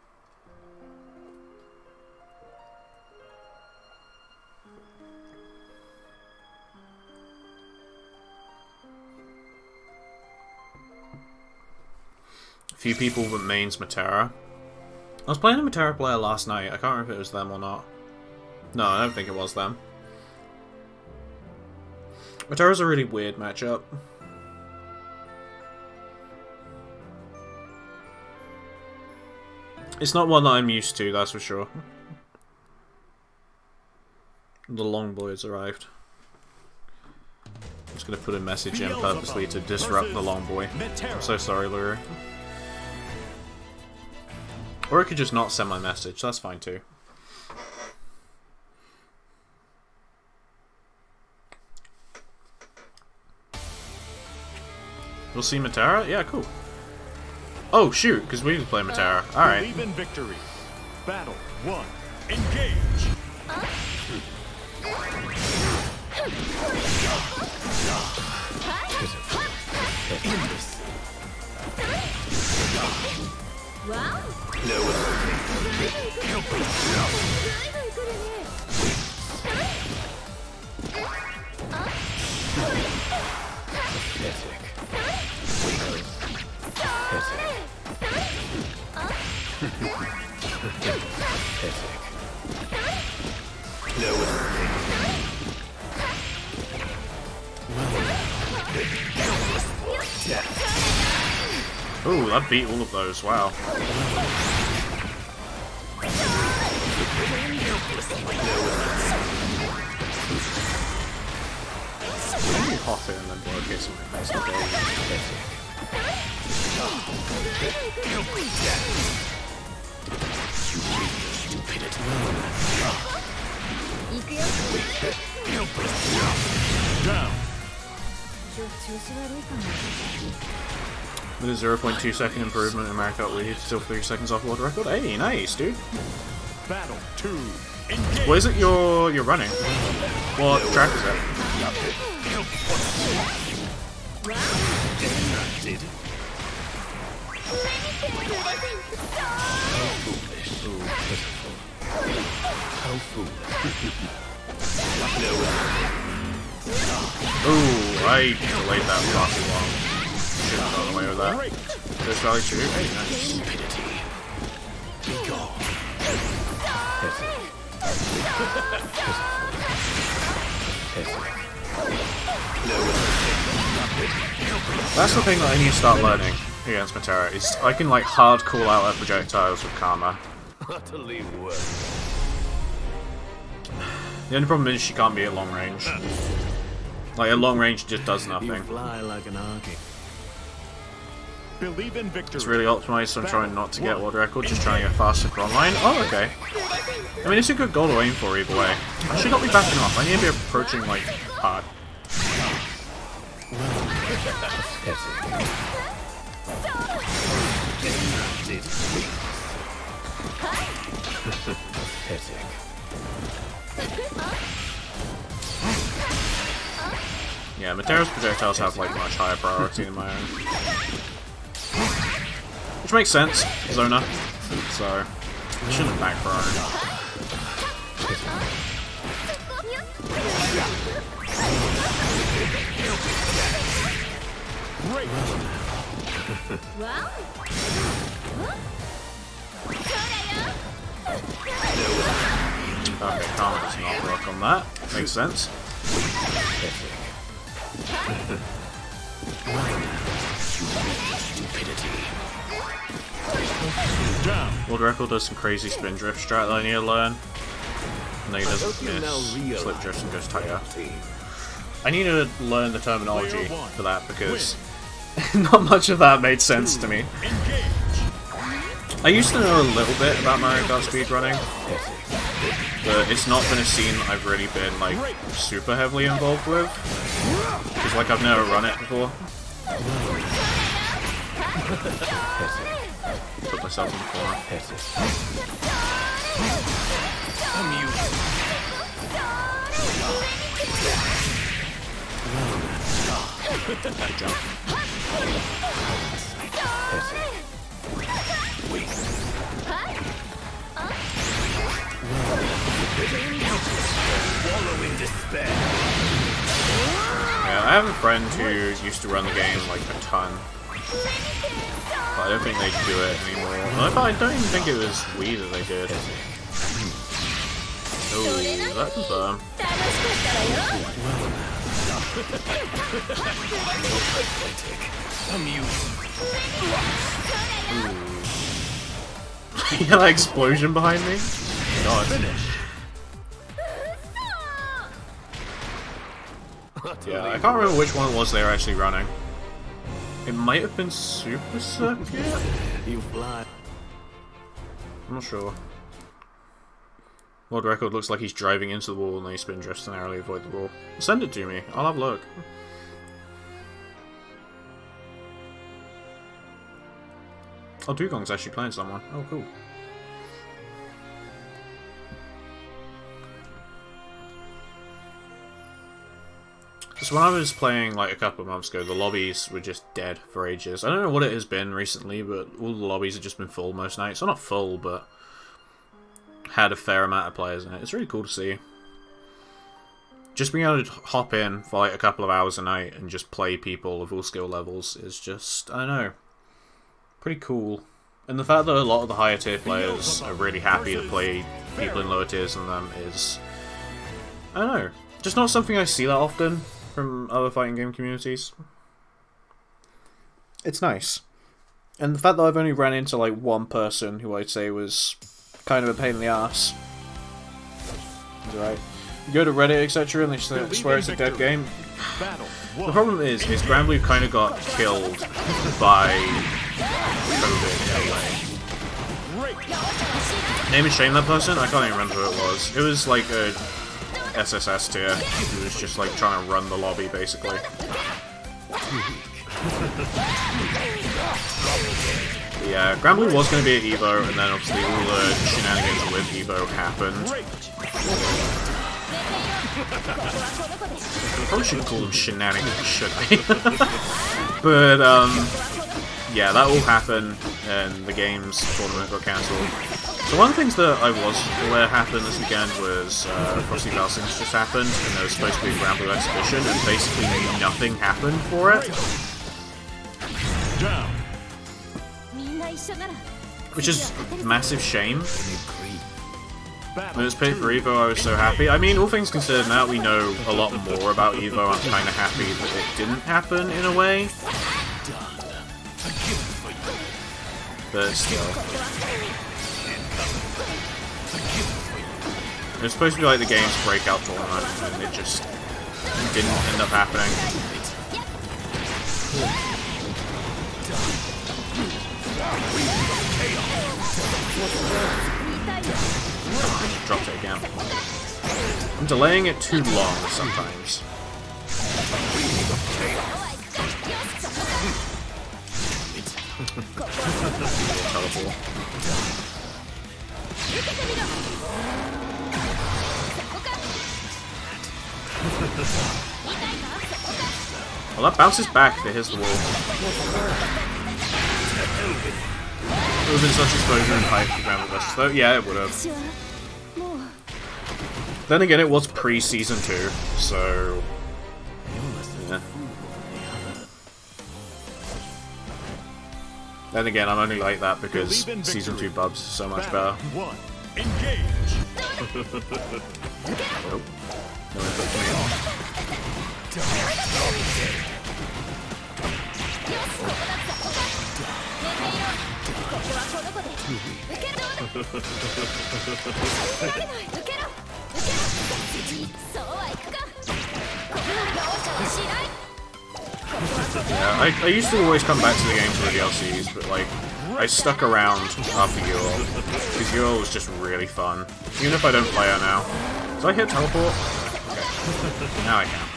A few people with mains Matera. I was playing a Matera player last night. I can't remember if it was them or not. No, I don't think it was them. Matera's a really weird matchup. It's not one that I'm used to, that's for sure. The long boy has arrived. I'm just gonna put a message in purposely to disrupt the long boy. I'm so sorry, Luru. Or I could just not send my message, that's fine too. We'll see Matera? Yeah, cool. Oh shoot, because we play Matera. Alright. Believe in victory. Battle 1. Engage. Ooh, that beat all of those, wow. Maybe hop in and then blow a case of my face. Down. With a 0.2 second improvement in Marikout lead, still 3 seconds off world record. Hey, nice, dude. Battle 2. Engage. What is it you're running? What track is it? Ooh, I delayed that far too long. Should have gone away with that. There's Valley 2. Hey, nice. That's the thing that I need to start learning against Metera, is I can like hard call out her projectiles with Karma. Utterly worthless. The only problem is she can't be at long range. Like at long range just does nothing. You fly like an arky. Believe in victory. It's really optimized, so I'm trying not to get world record, just trying to get faster for online. Oh, okay. I mean, it's a good goal to aim for either way. I should not be backing off. I need to be approaching like hard. Yeah, Metera's projectiles have like much higher priority than my own. Which makes sense, Zona. So, I shouldn't have backed for her. Okay, Karma does not work on that. Makes sense. World record does some crazy spin drift strat that I need to learn. And then he doesn't miss slip drifts and goes tighter. I need to learn the terminology for that because not much of that made sense to me. I used to know a little bit about Mario Kart speedrunning, but it's not been a scene I've really been like super heavily involved with. Because like I've never run it before. Put myself in the corner. Good jump. Yeah, I have a friend who used to run the game like a ton. But I don't think they do it anymore. I don't even think it was Wii that they did. Oh, that confirmed. Yeah, that explosion behind me? God. Yeah, I can't remember which one it was they were actually running. It might have been Super Circuit? You fly. I'm not sure. World record looks like he's driving into the wall and then he spin drifts to narrowly avoid the wall. Send it to me, I'll have a look. Oh, Dugong's actually playing someone. Oh, cool. So when I was playing like a couple of months ago, the lobbies were just dead for ages. I don't know what it has been recently, but all the lobbies have just been full most nights. Well, not full, but had a fair amount of players in it. It's really cool to see. Just being able to hop in for like a couple of hours a night and just play people of all skill levels is just, I don't know, pretty cool. And the fact that a lot of the higher tier players are really happy to play people in lower tiers than them is, I don't know, just not something I see that often from other fighting game communities. it's nice. And the fact that I've only ran into like one person who I'd say was kind of a pain in the ass. Is alright. You go to Reddit, etc., and they swear it's a dead game. The problem is Granblue kind of got killed by COVID in a way. Name and shame that person? I can't even remember who it was. It was like a SSS tier who was just like trying to run the lobby basically. Yeah, Granblue was going to be at EVO, and then obviously all the shenanigans with EVO happened. I probably shouldn't call them shenanigans, should I? But, yeah, that all happened, and the game's tournament got cancelled. So one of the things that I was aware happened this weekend was Frosty Valsings just happened, and there was supposed to be a Granblue exhibition, and basically nothing happened for it. Down. Which is a massive shame. When it was paid for EVO, I was so happy. I mean, all things considered, now we know a lot more about EVO, I'm kind of happy that it didn't happen in a way. But still. It was supposed to be like the game's breakout tournament, and it just didn't end up happening. Dropped it again. I'm delaying it too long sometimes. Teleport. Well, that bounces back if it hits the wall. It would have been such exposure and hype for Granblue vs. though. Yeah, it would have. Then again, it was pre-Season 2, so... yeah. Then again, I'm only like that because Season 2 Bubs is so much better. Engage. Nope. No input for me. Yeah, I used to always come back to the game for the DLCs, but like, I stuck around after Yor, because Yor was just really fun. Even if I don't play her now. Did I hit teleport? Okay. Now I can.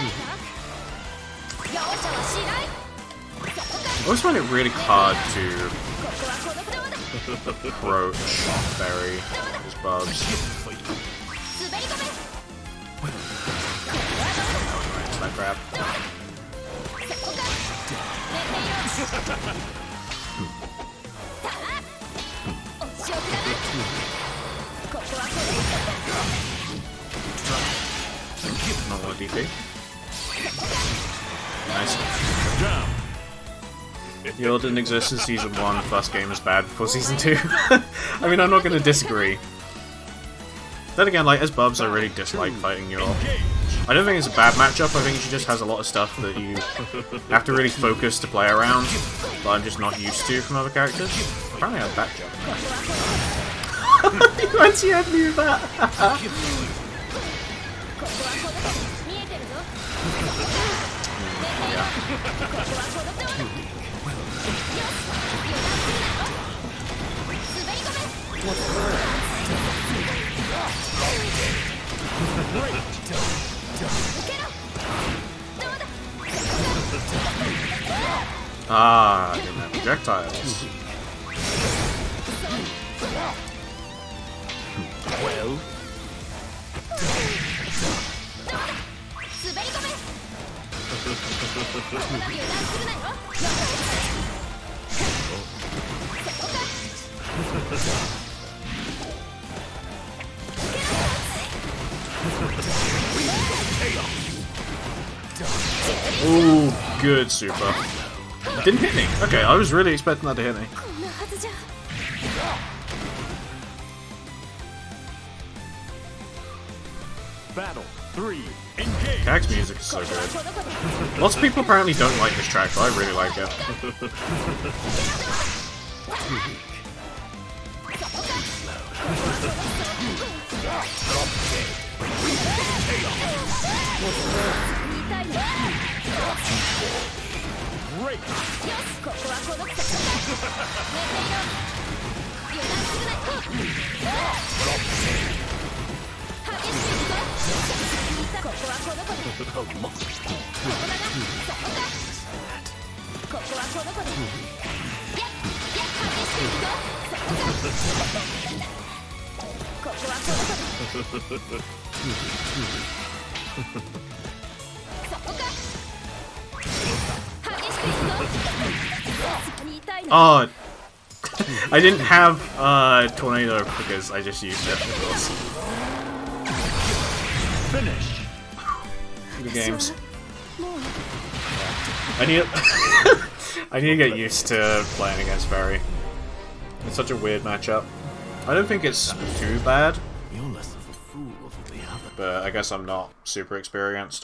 I always find it really hard to approach Barry, his Bubs. Alright, so that grab. Not want DP. Nice. Yor didn't exist in Season 1, first game was bad before Season 2. I mean, I'm not going to disagree. Then again, like, as Bubs, I really dislike fighting Yor. I don't think it's a bad matchup, I think she just has a lot of stuff that you have to really focus to play around, that I'm just not used to from other characters. Apparently I have back jump. You anti-head me with that! Ah, I didn't have projectiles. Well, Ooh, good super. Didn't hit me. Okay, I was really expecting that to hit me. Battle 3, engage. Kag's music is so good. Lots of people apparently don't like this track, but I really like it. Great. Oh, I didn't have Tornado because I just used it, of course. Finish. Good games. I need I need to get used to playing against Fairy. It's such a weird matchup. I don't think it's too bad, You're less of a fool than the other. but I guess I'm not super experienced.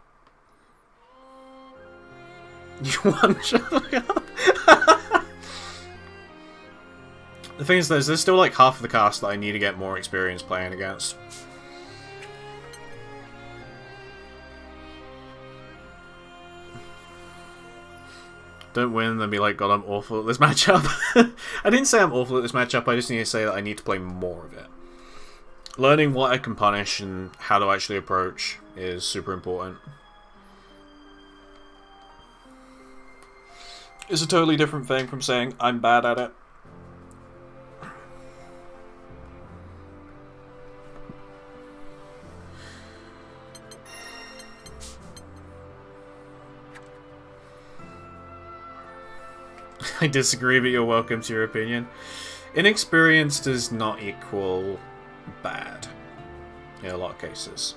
You one shot. The thing is, there's still like half of the cast that I need to get more experience playing against. Don't win, then be like, God, I'm awful at this matchup. I didn't say I'm awful at this matchup, I just need to say that I need to play more of it. Learning what I can punish and how to actually approach is super important. It's a totally different thing from saying I'm bad at it. I disagree, but you're welcome to your opinion. Inexperience does not equal bad in a lot of cases.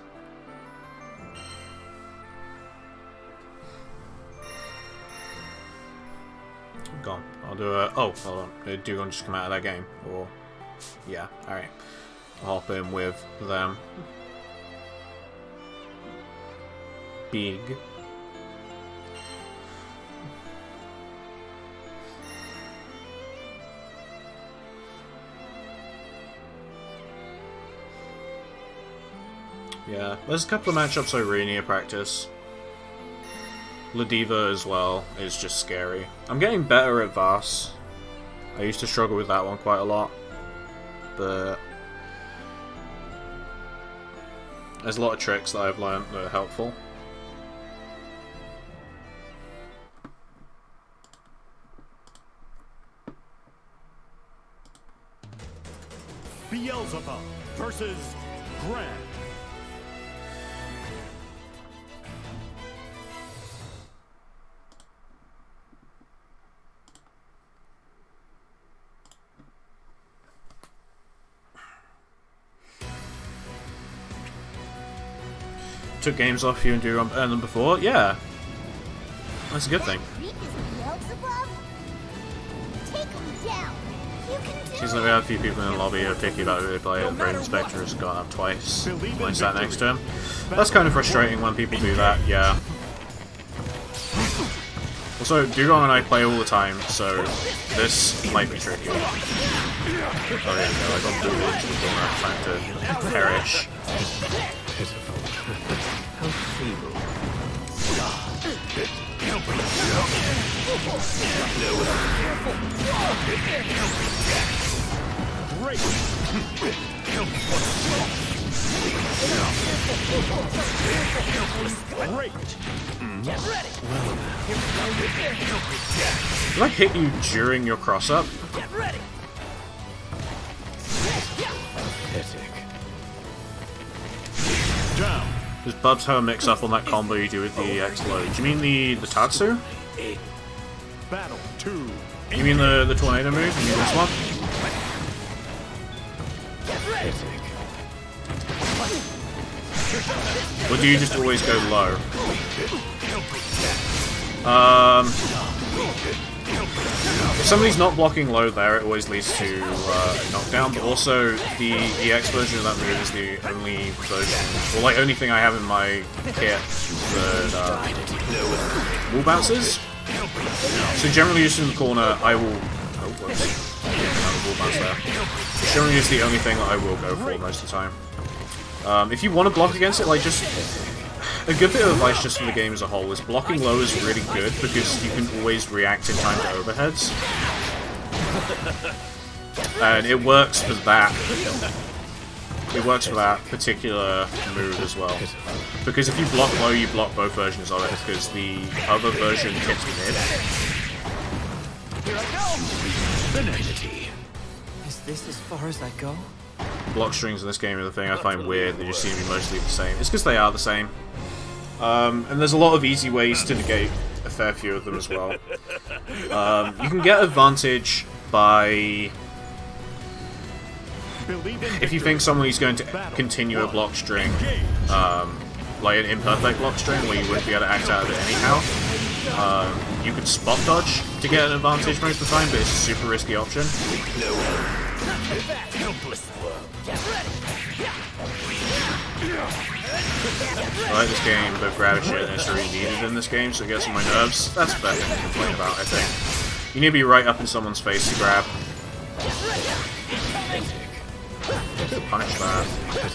Gone. I'll do a... Oh, hold on. Did Dugong just come out of that game? Or... Yeah, alright. I'll hop in with them. Big. Yeah, there's a couple of matchups I really need to practice. Ladiva as well is just scary. I'm getting better at Vas. I used to struggle with that one quite a lot, but there's a lot of tricks that I've learned that are helpful. Beelzebub versus Gran. Took games off you and do them before? Yeah. That's a good thing. Seems like we have a few people in the lobby who are picky about who they play. Braden Spectre has gone up twice when I sat next to him. That's kind of frustrating when people do that, yeah. Also, Dugong and I play all the time, so this might be tricky. Oh, there you go, I got booted into the corner trying to perish. Pitiful. How feeble. Great. Great. Get ready. Did I hit you during your cross-up? Get ready. Pathetic. Down. Does Bubs have a mix-up on that combo you do with the X-Load? Do you mean the Tatsu? Battle 2. You mean the Tornado move? You mean this one? Pathetic. Or do you just always go low? If somebody's not blocking low there, it always leads to a knockdown, but also the EX version of that move is the only version, or like only thing I have in my kit that wall bounces. So generally just in the corner, I will... Oh, whoops. Wall bounce there. Generally is the only thing that I will go for most of the time. If you want to block against it, like just... A good bit of advice just for the game as a whole is blocking low is really good because you can always react in time to overheads. And it works for that. It works for that particular move as well. Because if you block low, you block both versions of it because the other version hits mid. Here I go! Finish. Is this as far as I go? Block strings in this game are the thing I find weird. They just seem to be mostly the same. It's because they are the same. And there's a lot of easy ways to negate a fair few of them as well. You can get advantage by... If you think somebody's going to continue a block string, like an imperfect block string where you wouldn't be able to act out of it anyhow, you could spot dodge to get an advantage most of the time, but it's a super risky option. I like this game, but grab shit is really needed in this game, so it gets on my nerves. That's a fair thing to complain about, I think. You need to be right up in someone's face to grab. Punish that.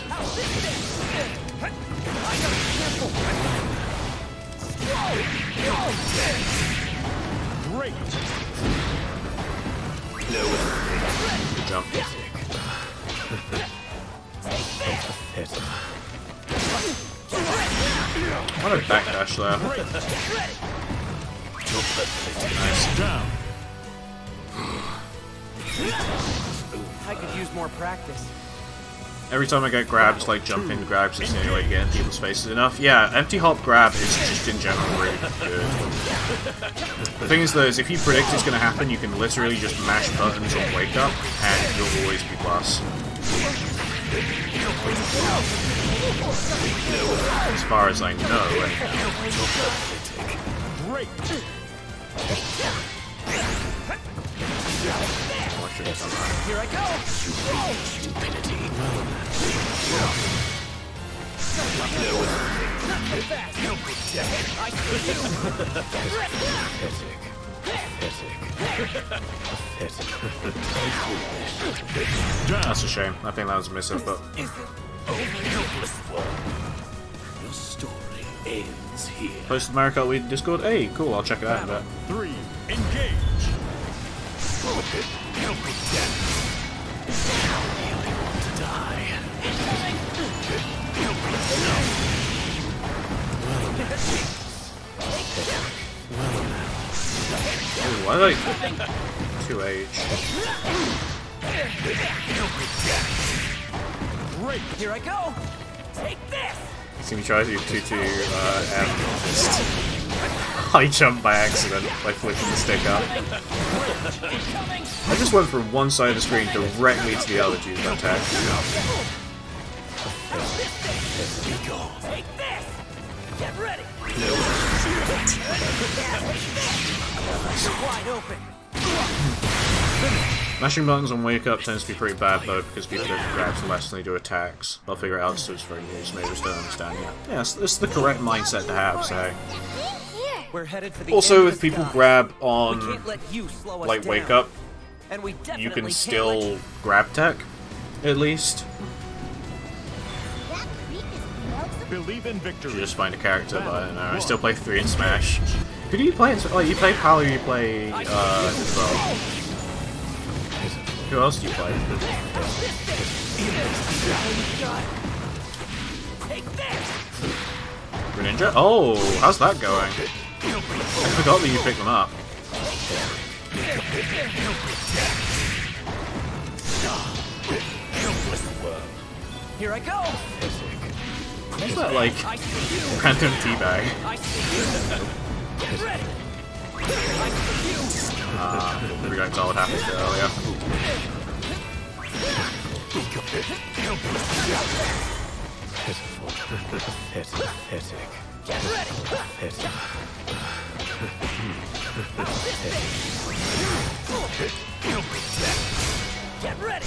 Great. Good jump. What a backdash there. Nice. Down. I could use more practice. Every time I get grabbed, like jump in grabs, it's the only way to get in people's faces enough. Yeah, empty hop grab is just in general really good. The thing is though, is if you predict it's going to happen, you can literally just mash buttons on wake up, and you'll always be plus. As far as I know, Great. Here I go! That's a shame. I think that was a miss-up, but... Your story ends here. Posted Mario Kart Wii Discord? Hey, cool, I'll check it out in a bit. 3. Engage. Ooh, I like 2H. Great. Here I go! Take this! See me try to do 2-2 M. I jumped by accident by flipping the stick up. I just went from one side of the screen directly to the other due to that attack. Take this! Get ready! Wide open! Mashing buttons on wake up tends to be pretty bad though because people go for grabs less than they do attacks. They'll figure it out so it's very new, so maybe just don't understand yet. Yeah, it's the correct mindset to have, so. We're headed for the Also, end if of the people sky. grab We on can't let you slow us like down. wake up, And we you definitely can can't still let you... grab tech, at least. Believe in You victory. just find a character, but I don't know. I still play 3 in Smash. Who do you play? Oh, you play Pal or you play Isabelle? Who else do you play? Greninja? Oh, how's that going? I forgot that you picked them up. Here I go! What's that like I see you! random teabag? I see you! Get ready! I see you! Maybe I saw what happened earlier. Pathetic. Get ready! Get ready!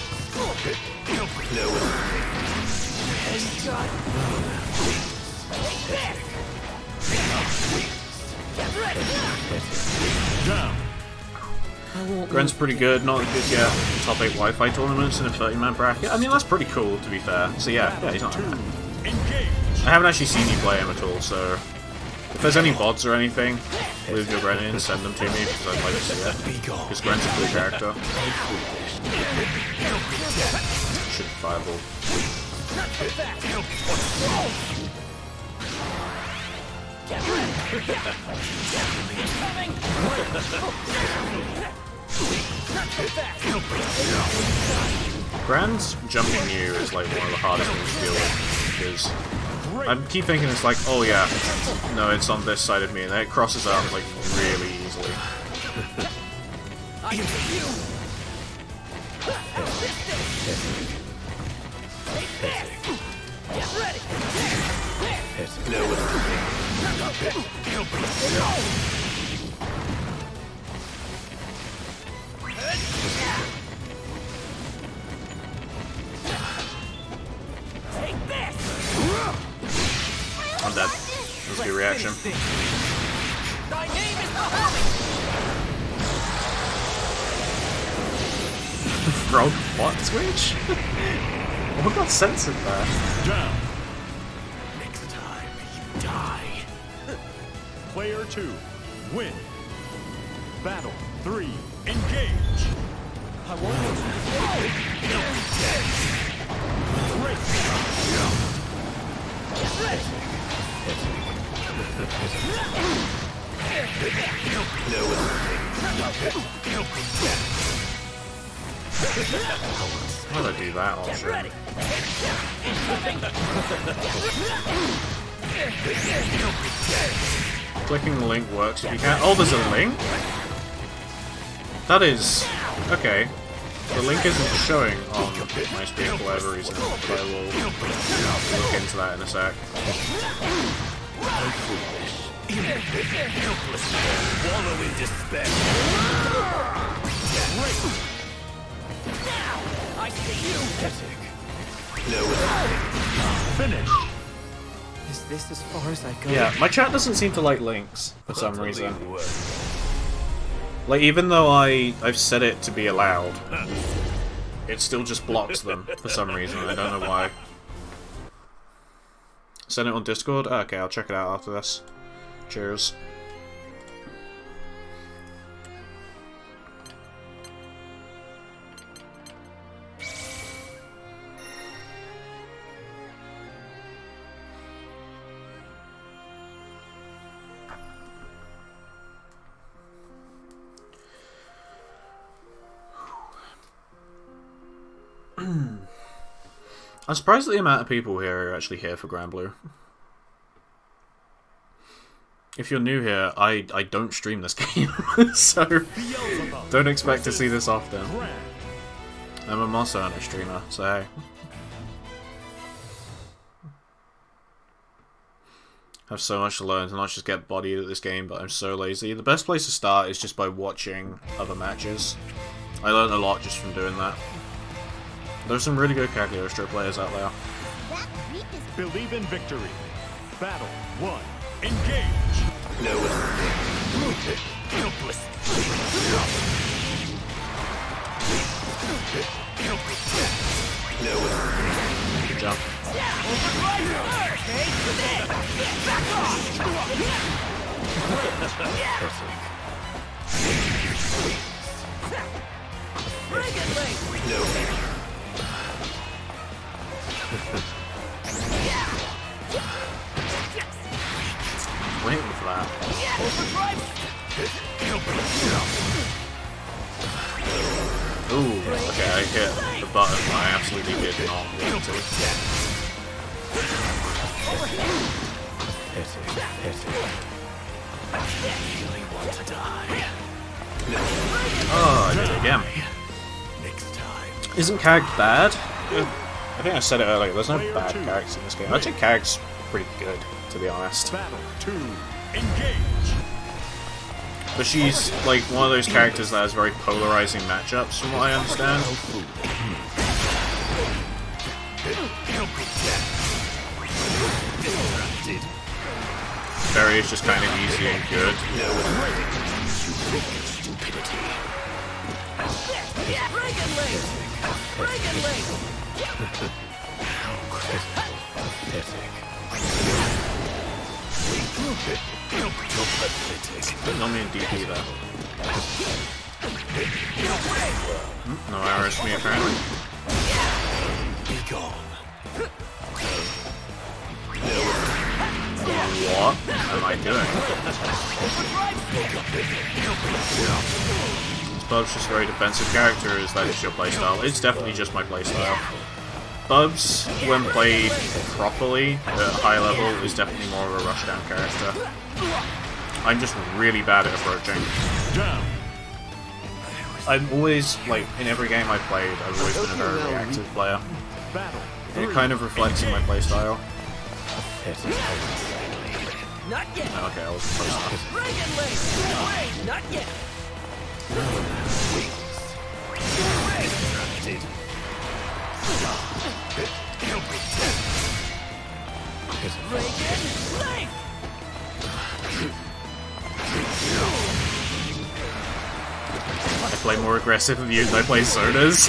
Get ready! Down. Gren's pretty good, not good yet. Top 8 Wi-Fi tournaments in a 30-man bracket. I mean, that's pretty cool, to be fair. So yeah, he's not bad. Engage. I haven't actually seen you play him at all, so if there's any VODs or anything with your Gren in, send them to me, because I'd like to see it. Because Gren's a cool character. Should be fireball. Gren's jumping you is like one of the hardest things to deal with, because I keep thinking it's like, oh yeah, no, it's on this side of me, and then it crosses out like really easily. I'm dead. That's a good reaction. Thy name is Muhammad! Frog what switch? What got censored there? Down. Next time, you die. Player 2. Win. Battle 3. Engage. I want you Why did I do that option? Clicking the link works if you can. Oh, there's a link? That is... okay. The link isn't showing on my screen for whatever reason, but I will look into that in a sec. Wallow in despair. I see you! Finish. Is this as far as I go? Yeah, my chat doesn't seem to like links for some reason. Like, even though I've set it to be allowed, it still just blocks them for some reason. I don't know why. Send it on Discord? Oh, okay, I'll check it out after this. Cheers. I'm surprised at the amount of people here are actually here for Granblue. If you're new here, I don't stream this game, so don't expect to see this often. I'm a Monster Hunter streamer, so hey. I have so much to learn to not just get bodied at this game, but I'm so lazy. The best place to start is just by watching other matches. I learned a lot just from doing that. There's some really good Cagliostro players out there. Believe in victory. Battle 1. Engage. Good job. Waiting for that. Ooh, okay, I hit the button, but I absolutely did not want to. Oh, I did it again. Isn't Kag bad? I think I said it earlier, there's no bad characters in this game. I think Kag's pretty good, to be honest. Battle 2. Engage. But she's like one of those characters that has very polarizing matchups, from what I understand. Barry is just kind of easy and good. Not me in DP though. No arrows for me apparently. What am I doing? Bubs just a very defensive character, is that just your playstyle? It's definitely just my playstyle. Bubs, when played properly at a high level, is definitely more of a rushdown character. I'm just really bad at approaching. I'm always, like, in every game I've played, I've always been a very reactive player. And it kind of reflects in my playstyle. Not yet. Oh, okay, I was close enough. Dragon Link. Not yet. I play more aggressive views than I play sodas.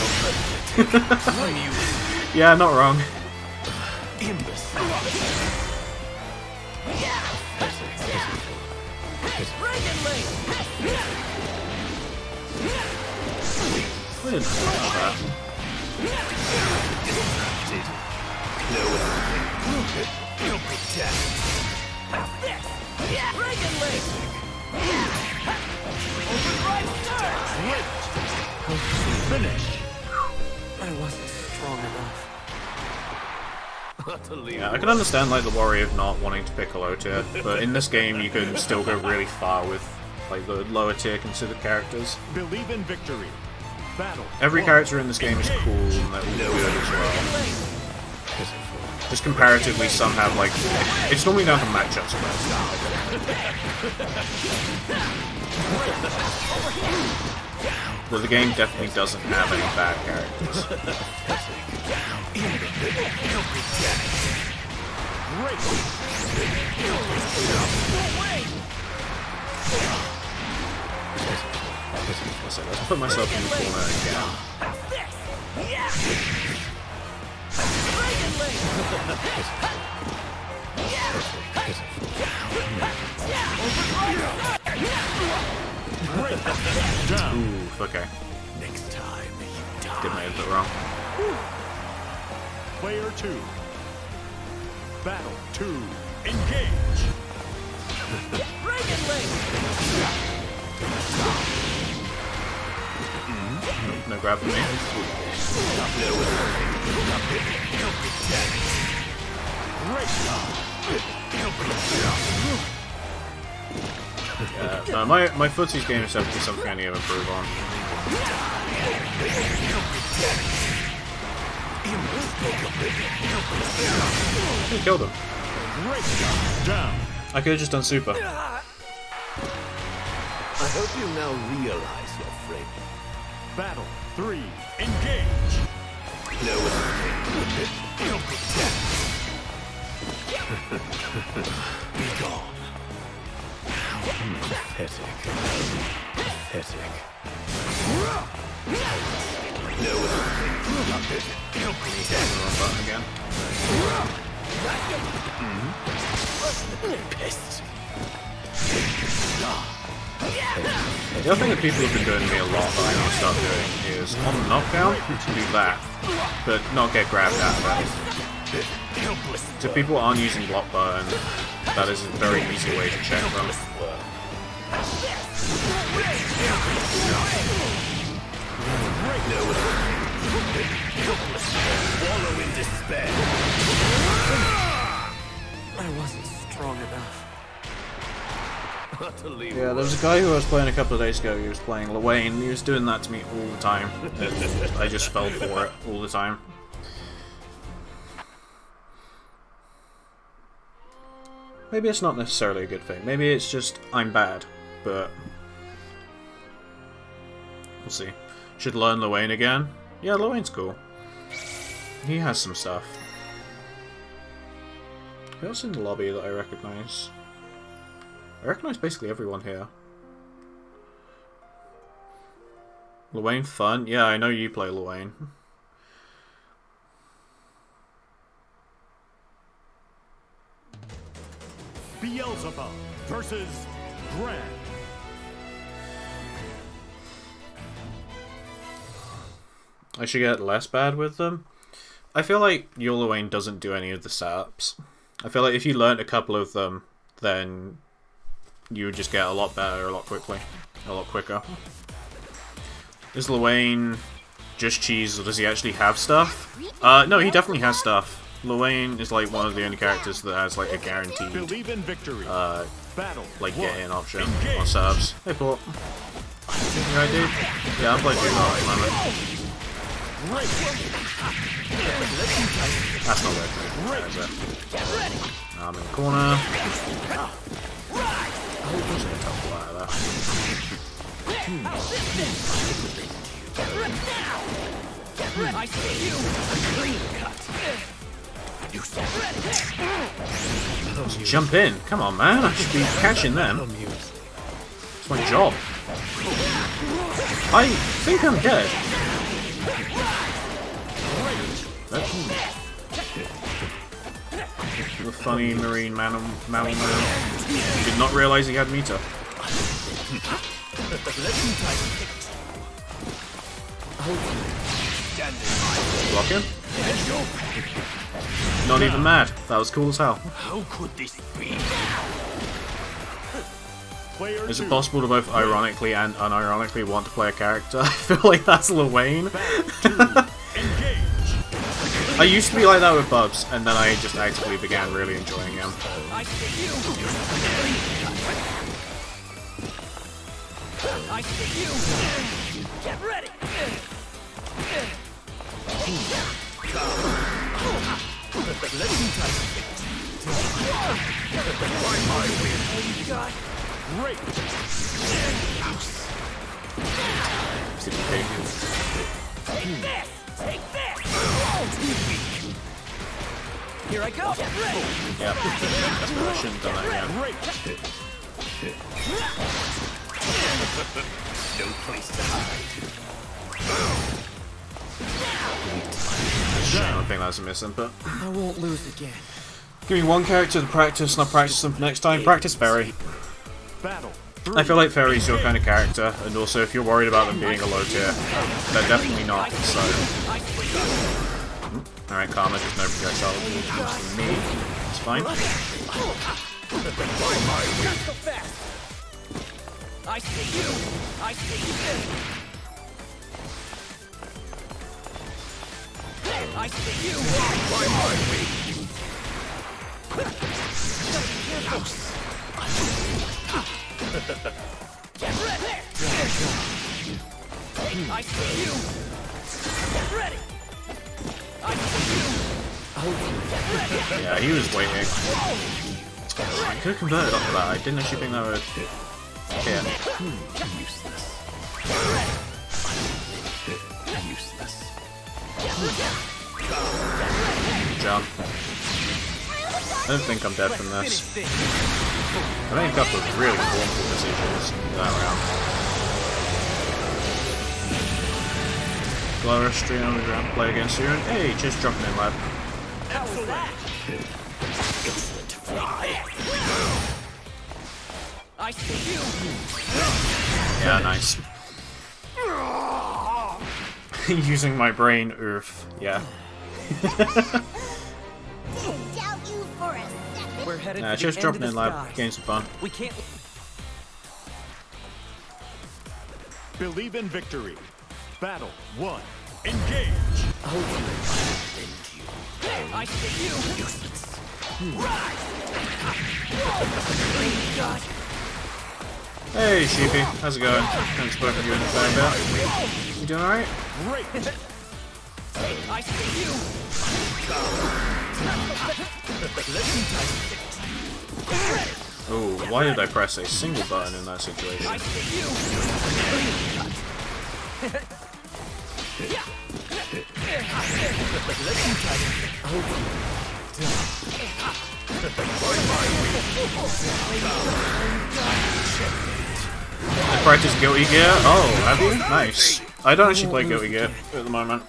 Yeah, not wrong. I didn't know that. Finish. I wasn't strong enough. Yeah, I can understand like the worry of not wanting to pick a low tier, but in this game you can still go really far with like the lower tier considered characters. Believe in victory. Battle. Every character in this game is cool and they're all good as well. Just comparatively, some have like it's normally down to matchups. But the game definitely doesn't have any bad characters. So let's put myself in the corner again. Ooh, okay. Next time, you die. Did my input wrong. Player 2. Battle 2. Engage. Dragon Link. No grab for me. No, my footsies game is definitely something I need to improve on. I killed him. Down. I could have just done super. I hope you now realize your framing. Battle 3. Engage. Be gone. Pathetic. Pathetic. Again. Pissed. The other thing that people have been doing to me a lot that I need to start doing is on the knockdown, do that, but not get grabbed out of it. So if people aren't using block burn, that is a very easy way to check them. Wallow in despair. I wasn't strong enough. Utterly Yeah, there was a guy who I was playing a couple of days ago, he was playing Lwain, he was doing that to me all the time. I just fell for it all the time. Maybe it's not necessarily a good thing, maybe it's just, I'm bad. but we'll see. Should learn Luane again. Yeah, Luane's cool. He has some stuff. Who else in the lobby that I recognise? I recognise basically everyone here. Luane fun? Yeah, I know you play Luane. Beelzebub versus Gran. I should get less bad with them. I feel like your Luane doesn't do any of the setups. I feel like if you learnt a couple of them, then you would just get a lot better a lot quicker. Is Luane just cheese, or does he actually have stuff? No, he definitely has stuff. Luane is like one of the only characters that has like a guaranteed like get-in option on subs. Hey Port. You alright, dude? Yeah, I'm playing Duval at the moment. That's not working. Is it? I'm in the corner. I'm just gonna tumble out of that. Jump in. Come on, man. I should be catching them. It's my job. I think I'm dead. The funny marine mammal man. Did not realise he had meter. Block him. Not even mad. That was cool as hell. How could this be? Is it possible to both ironically and unironically want to play a character? I feel like that's Luane. I used to be like that with Bubs, and then I just actively began really enjoying him. Get ready. Here I go. Get ready. Yeah, I shouldn't have done that again. No place to hide. I don't think that's a missing, but I won't lose again. give me one character to practice and I'll practice them for next time. Practice Fairy. I feel like Fairy's your kind of character, and also if you're worried about them being a low tier, they're definitely not, so... Alright, Karma, just no projectile from me. It's fine. I see you. I see you. I see you. Get ready. I see you. Get ready. I see you. Get ready. Yeah, he was waiting. I could have converted off of that. I didn't actually think that would... Yeah. Useless. Jump. I don't think I'm dead from this. I made a couple of really formful decisions that round. Glower, stream on the ground, play against you, and hey, just dropping in lab. How was that? Excellent fly. I see you. Yeah, nice. Using my brain, oof. Yeah. We're headed Nah, to just the dropping end in of the lab, skies. getting some fun. We can't. Believe in victory. Battle 1. Engage. I see you. Hey, Sheepy, how's it going? Haven't spoken to you in a fair bit. You doing alright? I see you. Oh, why did I press a single button in that situation? I practice Guilty Gear? Oh, have you? Nice. I don't actually play Guilty Gear at the moment.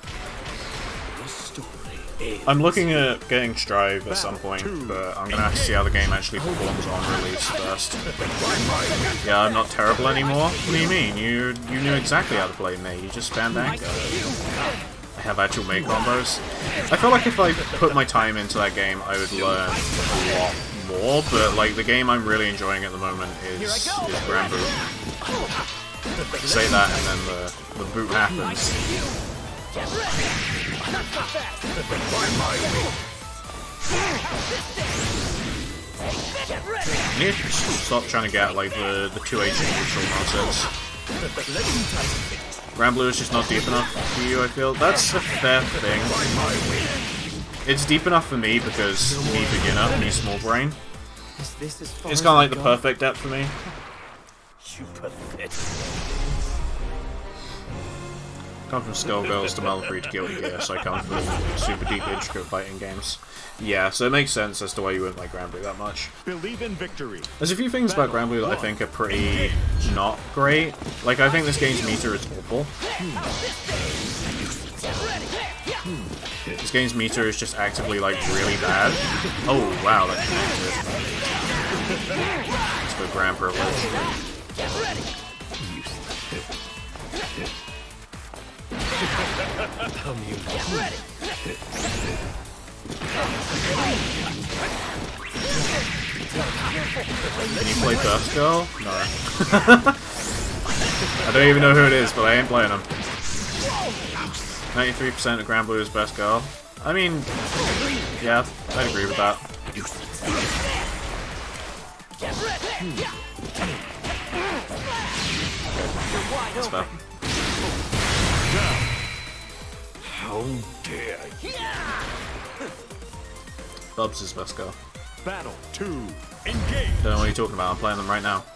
I'm looking at getting Strive at some point, but I'm gonna have to see how the game actually performs on release first. Yeah, I'm not terrible anymore? What do you mean? You knew exactly how to play Mei, you just spammed anchor. I have actual Mei combos. I feel like if I put my time into that game, I would learn a lot more, but like the game I'm really enjoying at the moment is Granblue. Say that and then the boot happens. I need to stop trying to get like the 2H neutral nonsense. Granblue is just not deep enough for you, I feel. That's a fair thing. It's deep enough for me because me beginner, me small brain. It's kind of like the perfect depth for me. You pathetic. Come from Skullgirls to Malfree to Guilty Gear, so I come from super deep, intricate fighting games. Yeah, so it makes sense as to why you wouldn't like Granblue that much. Believe in victory. There's a few things about Granblue that I think are pretty not great. Like, I think this game's meter is awful. This game's meter is just actively, like, really bad. Oh, wow, that connected. It's the Grand Privilege. Can you play Dust Girl? No. I don't even know who it is, but I ain't playing him. 93% of Granblue's best girl. I mean, yeah, I'd agree with that. That's fair. How dare you? Bubs is best girl. Battle 2. Engage. Don't know what you're talking about, I'm playing them right now.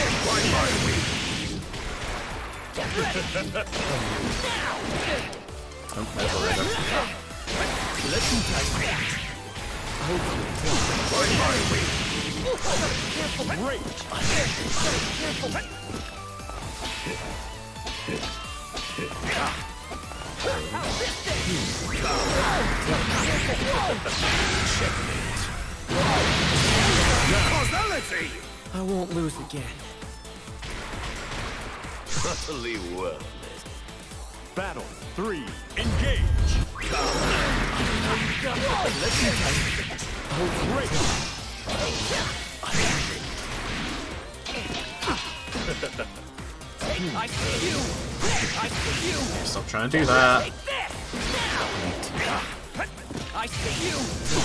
Oh, there's a Raider. I won't lose again. Utterly worthless. Battle 3. Engage. I see you. I see you. Stop trying to do that. I see you.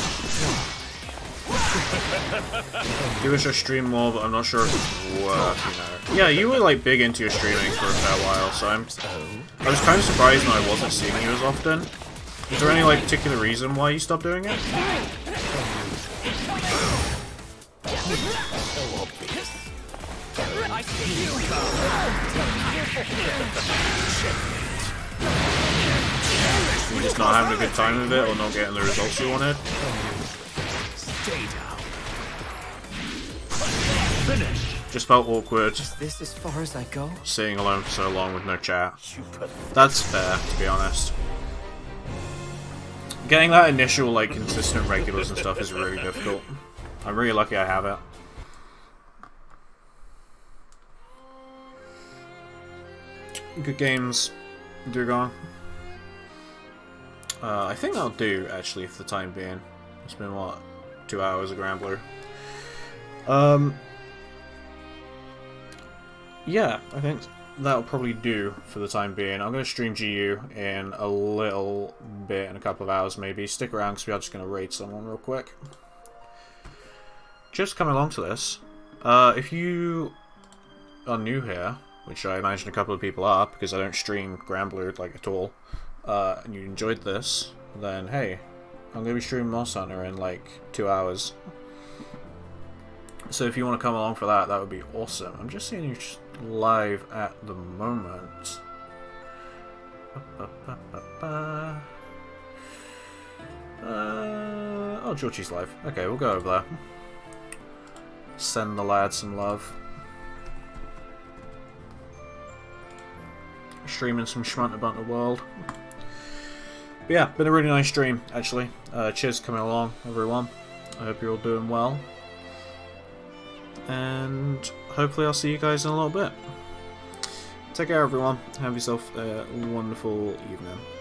Do wish I stream more, but I'm not sure if it's worth, you know. Yeah, you were like big into your streaming for a fair while, so I was kind of surprised when I wasn't seeing you as often. Is there any like particular reason why you stopped doing it? I see you. You're just not having a good time with it, or not getting the results you wanted? Stay down. Finish. Just felt awkward, Is this as far as I go? sitting alone for so long with no chat. You pathetic. That's fair, to be honest. Getting that initial, like, consistent regulars and stuff is really difficult. I'm really lucky I have it. Good games, Dugon. I think that'll do, actually, for the time being. It's been, what, 2 hours of Granblue. Yeah, I think that'll probably do for the time being. I'm going to stream GU in a little bit, in a couple of hours maybe. Stick around because we are just going to raid someone real quick. Just coming along to this, if you are new here, which I imagine a couple of people are because I don't stream Granblue like at all, and you enjoyed this, then hey, I'm going to be streaming Moss Hunter in like 2 hours. So if you want to come along for that, that would be awesome. I'm just seeing you live at the moment. Oh, Georgie's live. Okay, we'll go over there. Send the lad some love. Streaming some Schmunt about the world. But yeah, been a really nice stream, actually. Cheers for coming along, everyone. I hope you're all doing well. And hopefully I'll see you guys in a little bit. Take care, everyone. Have yourself a wonderful evening.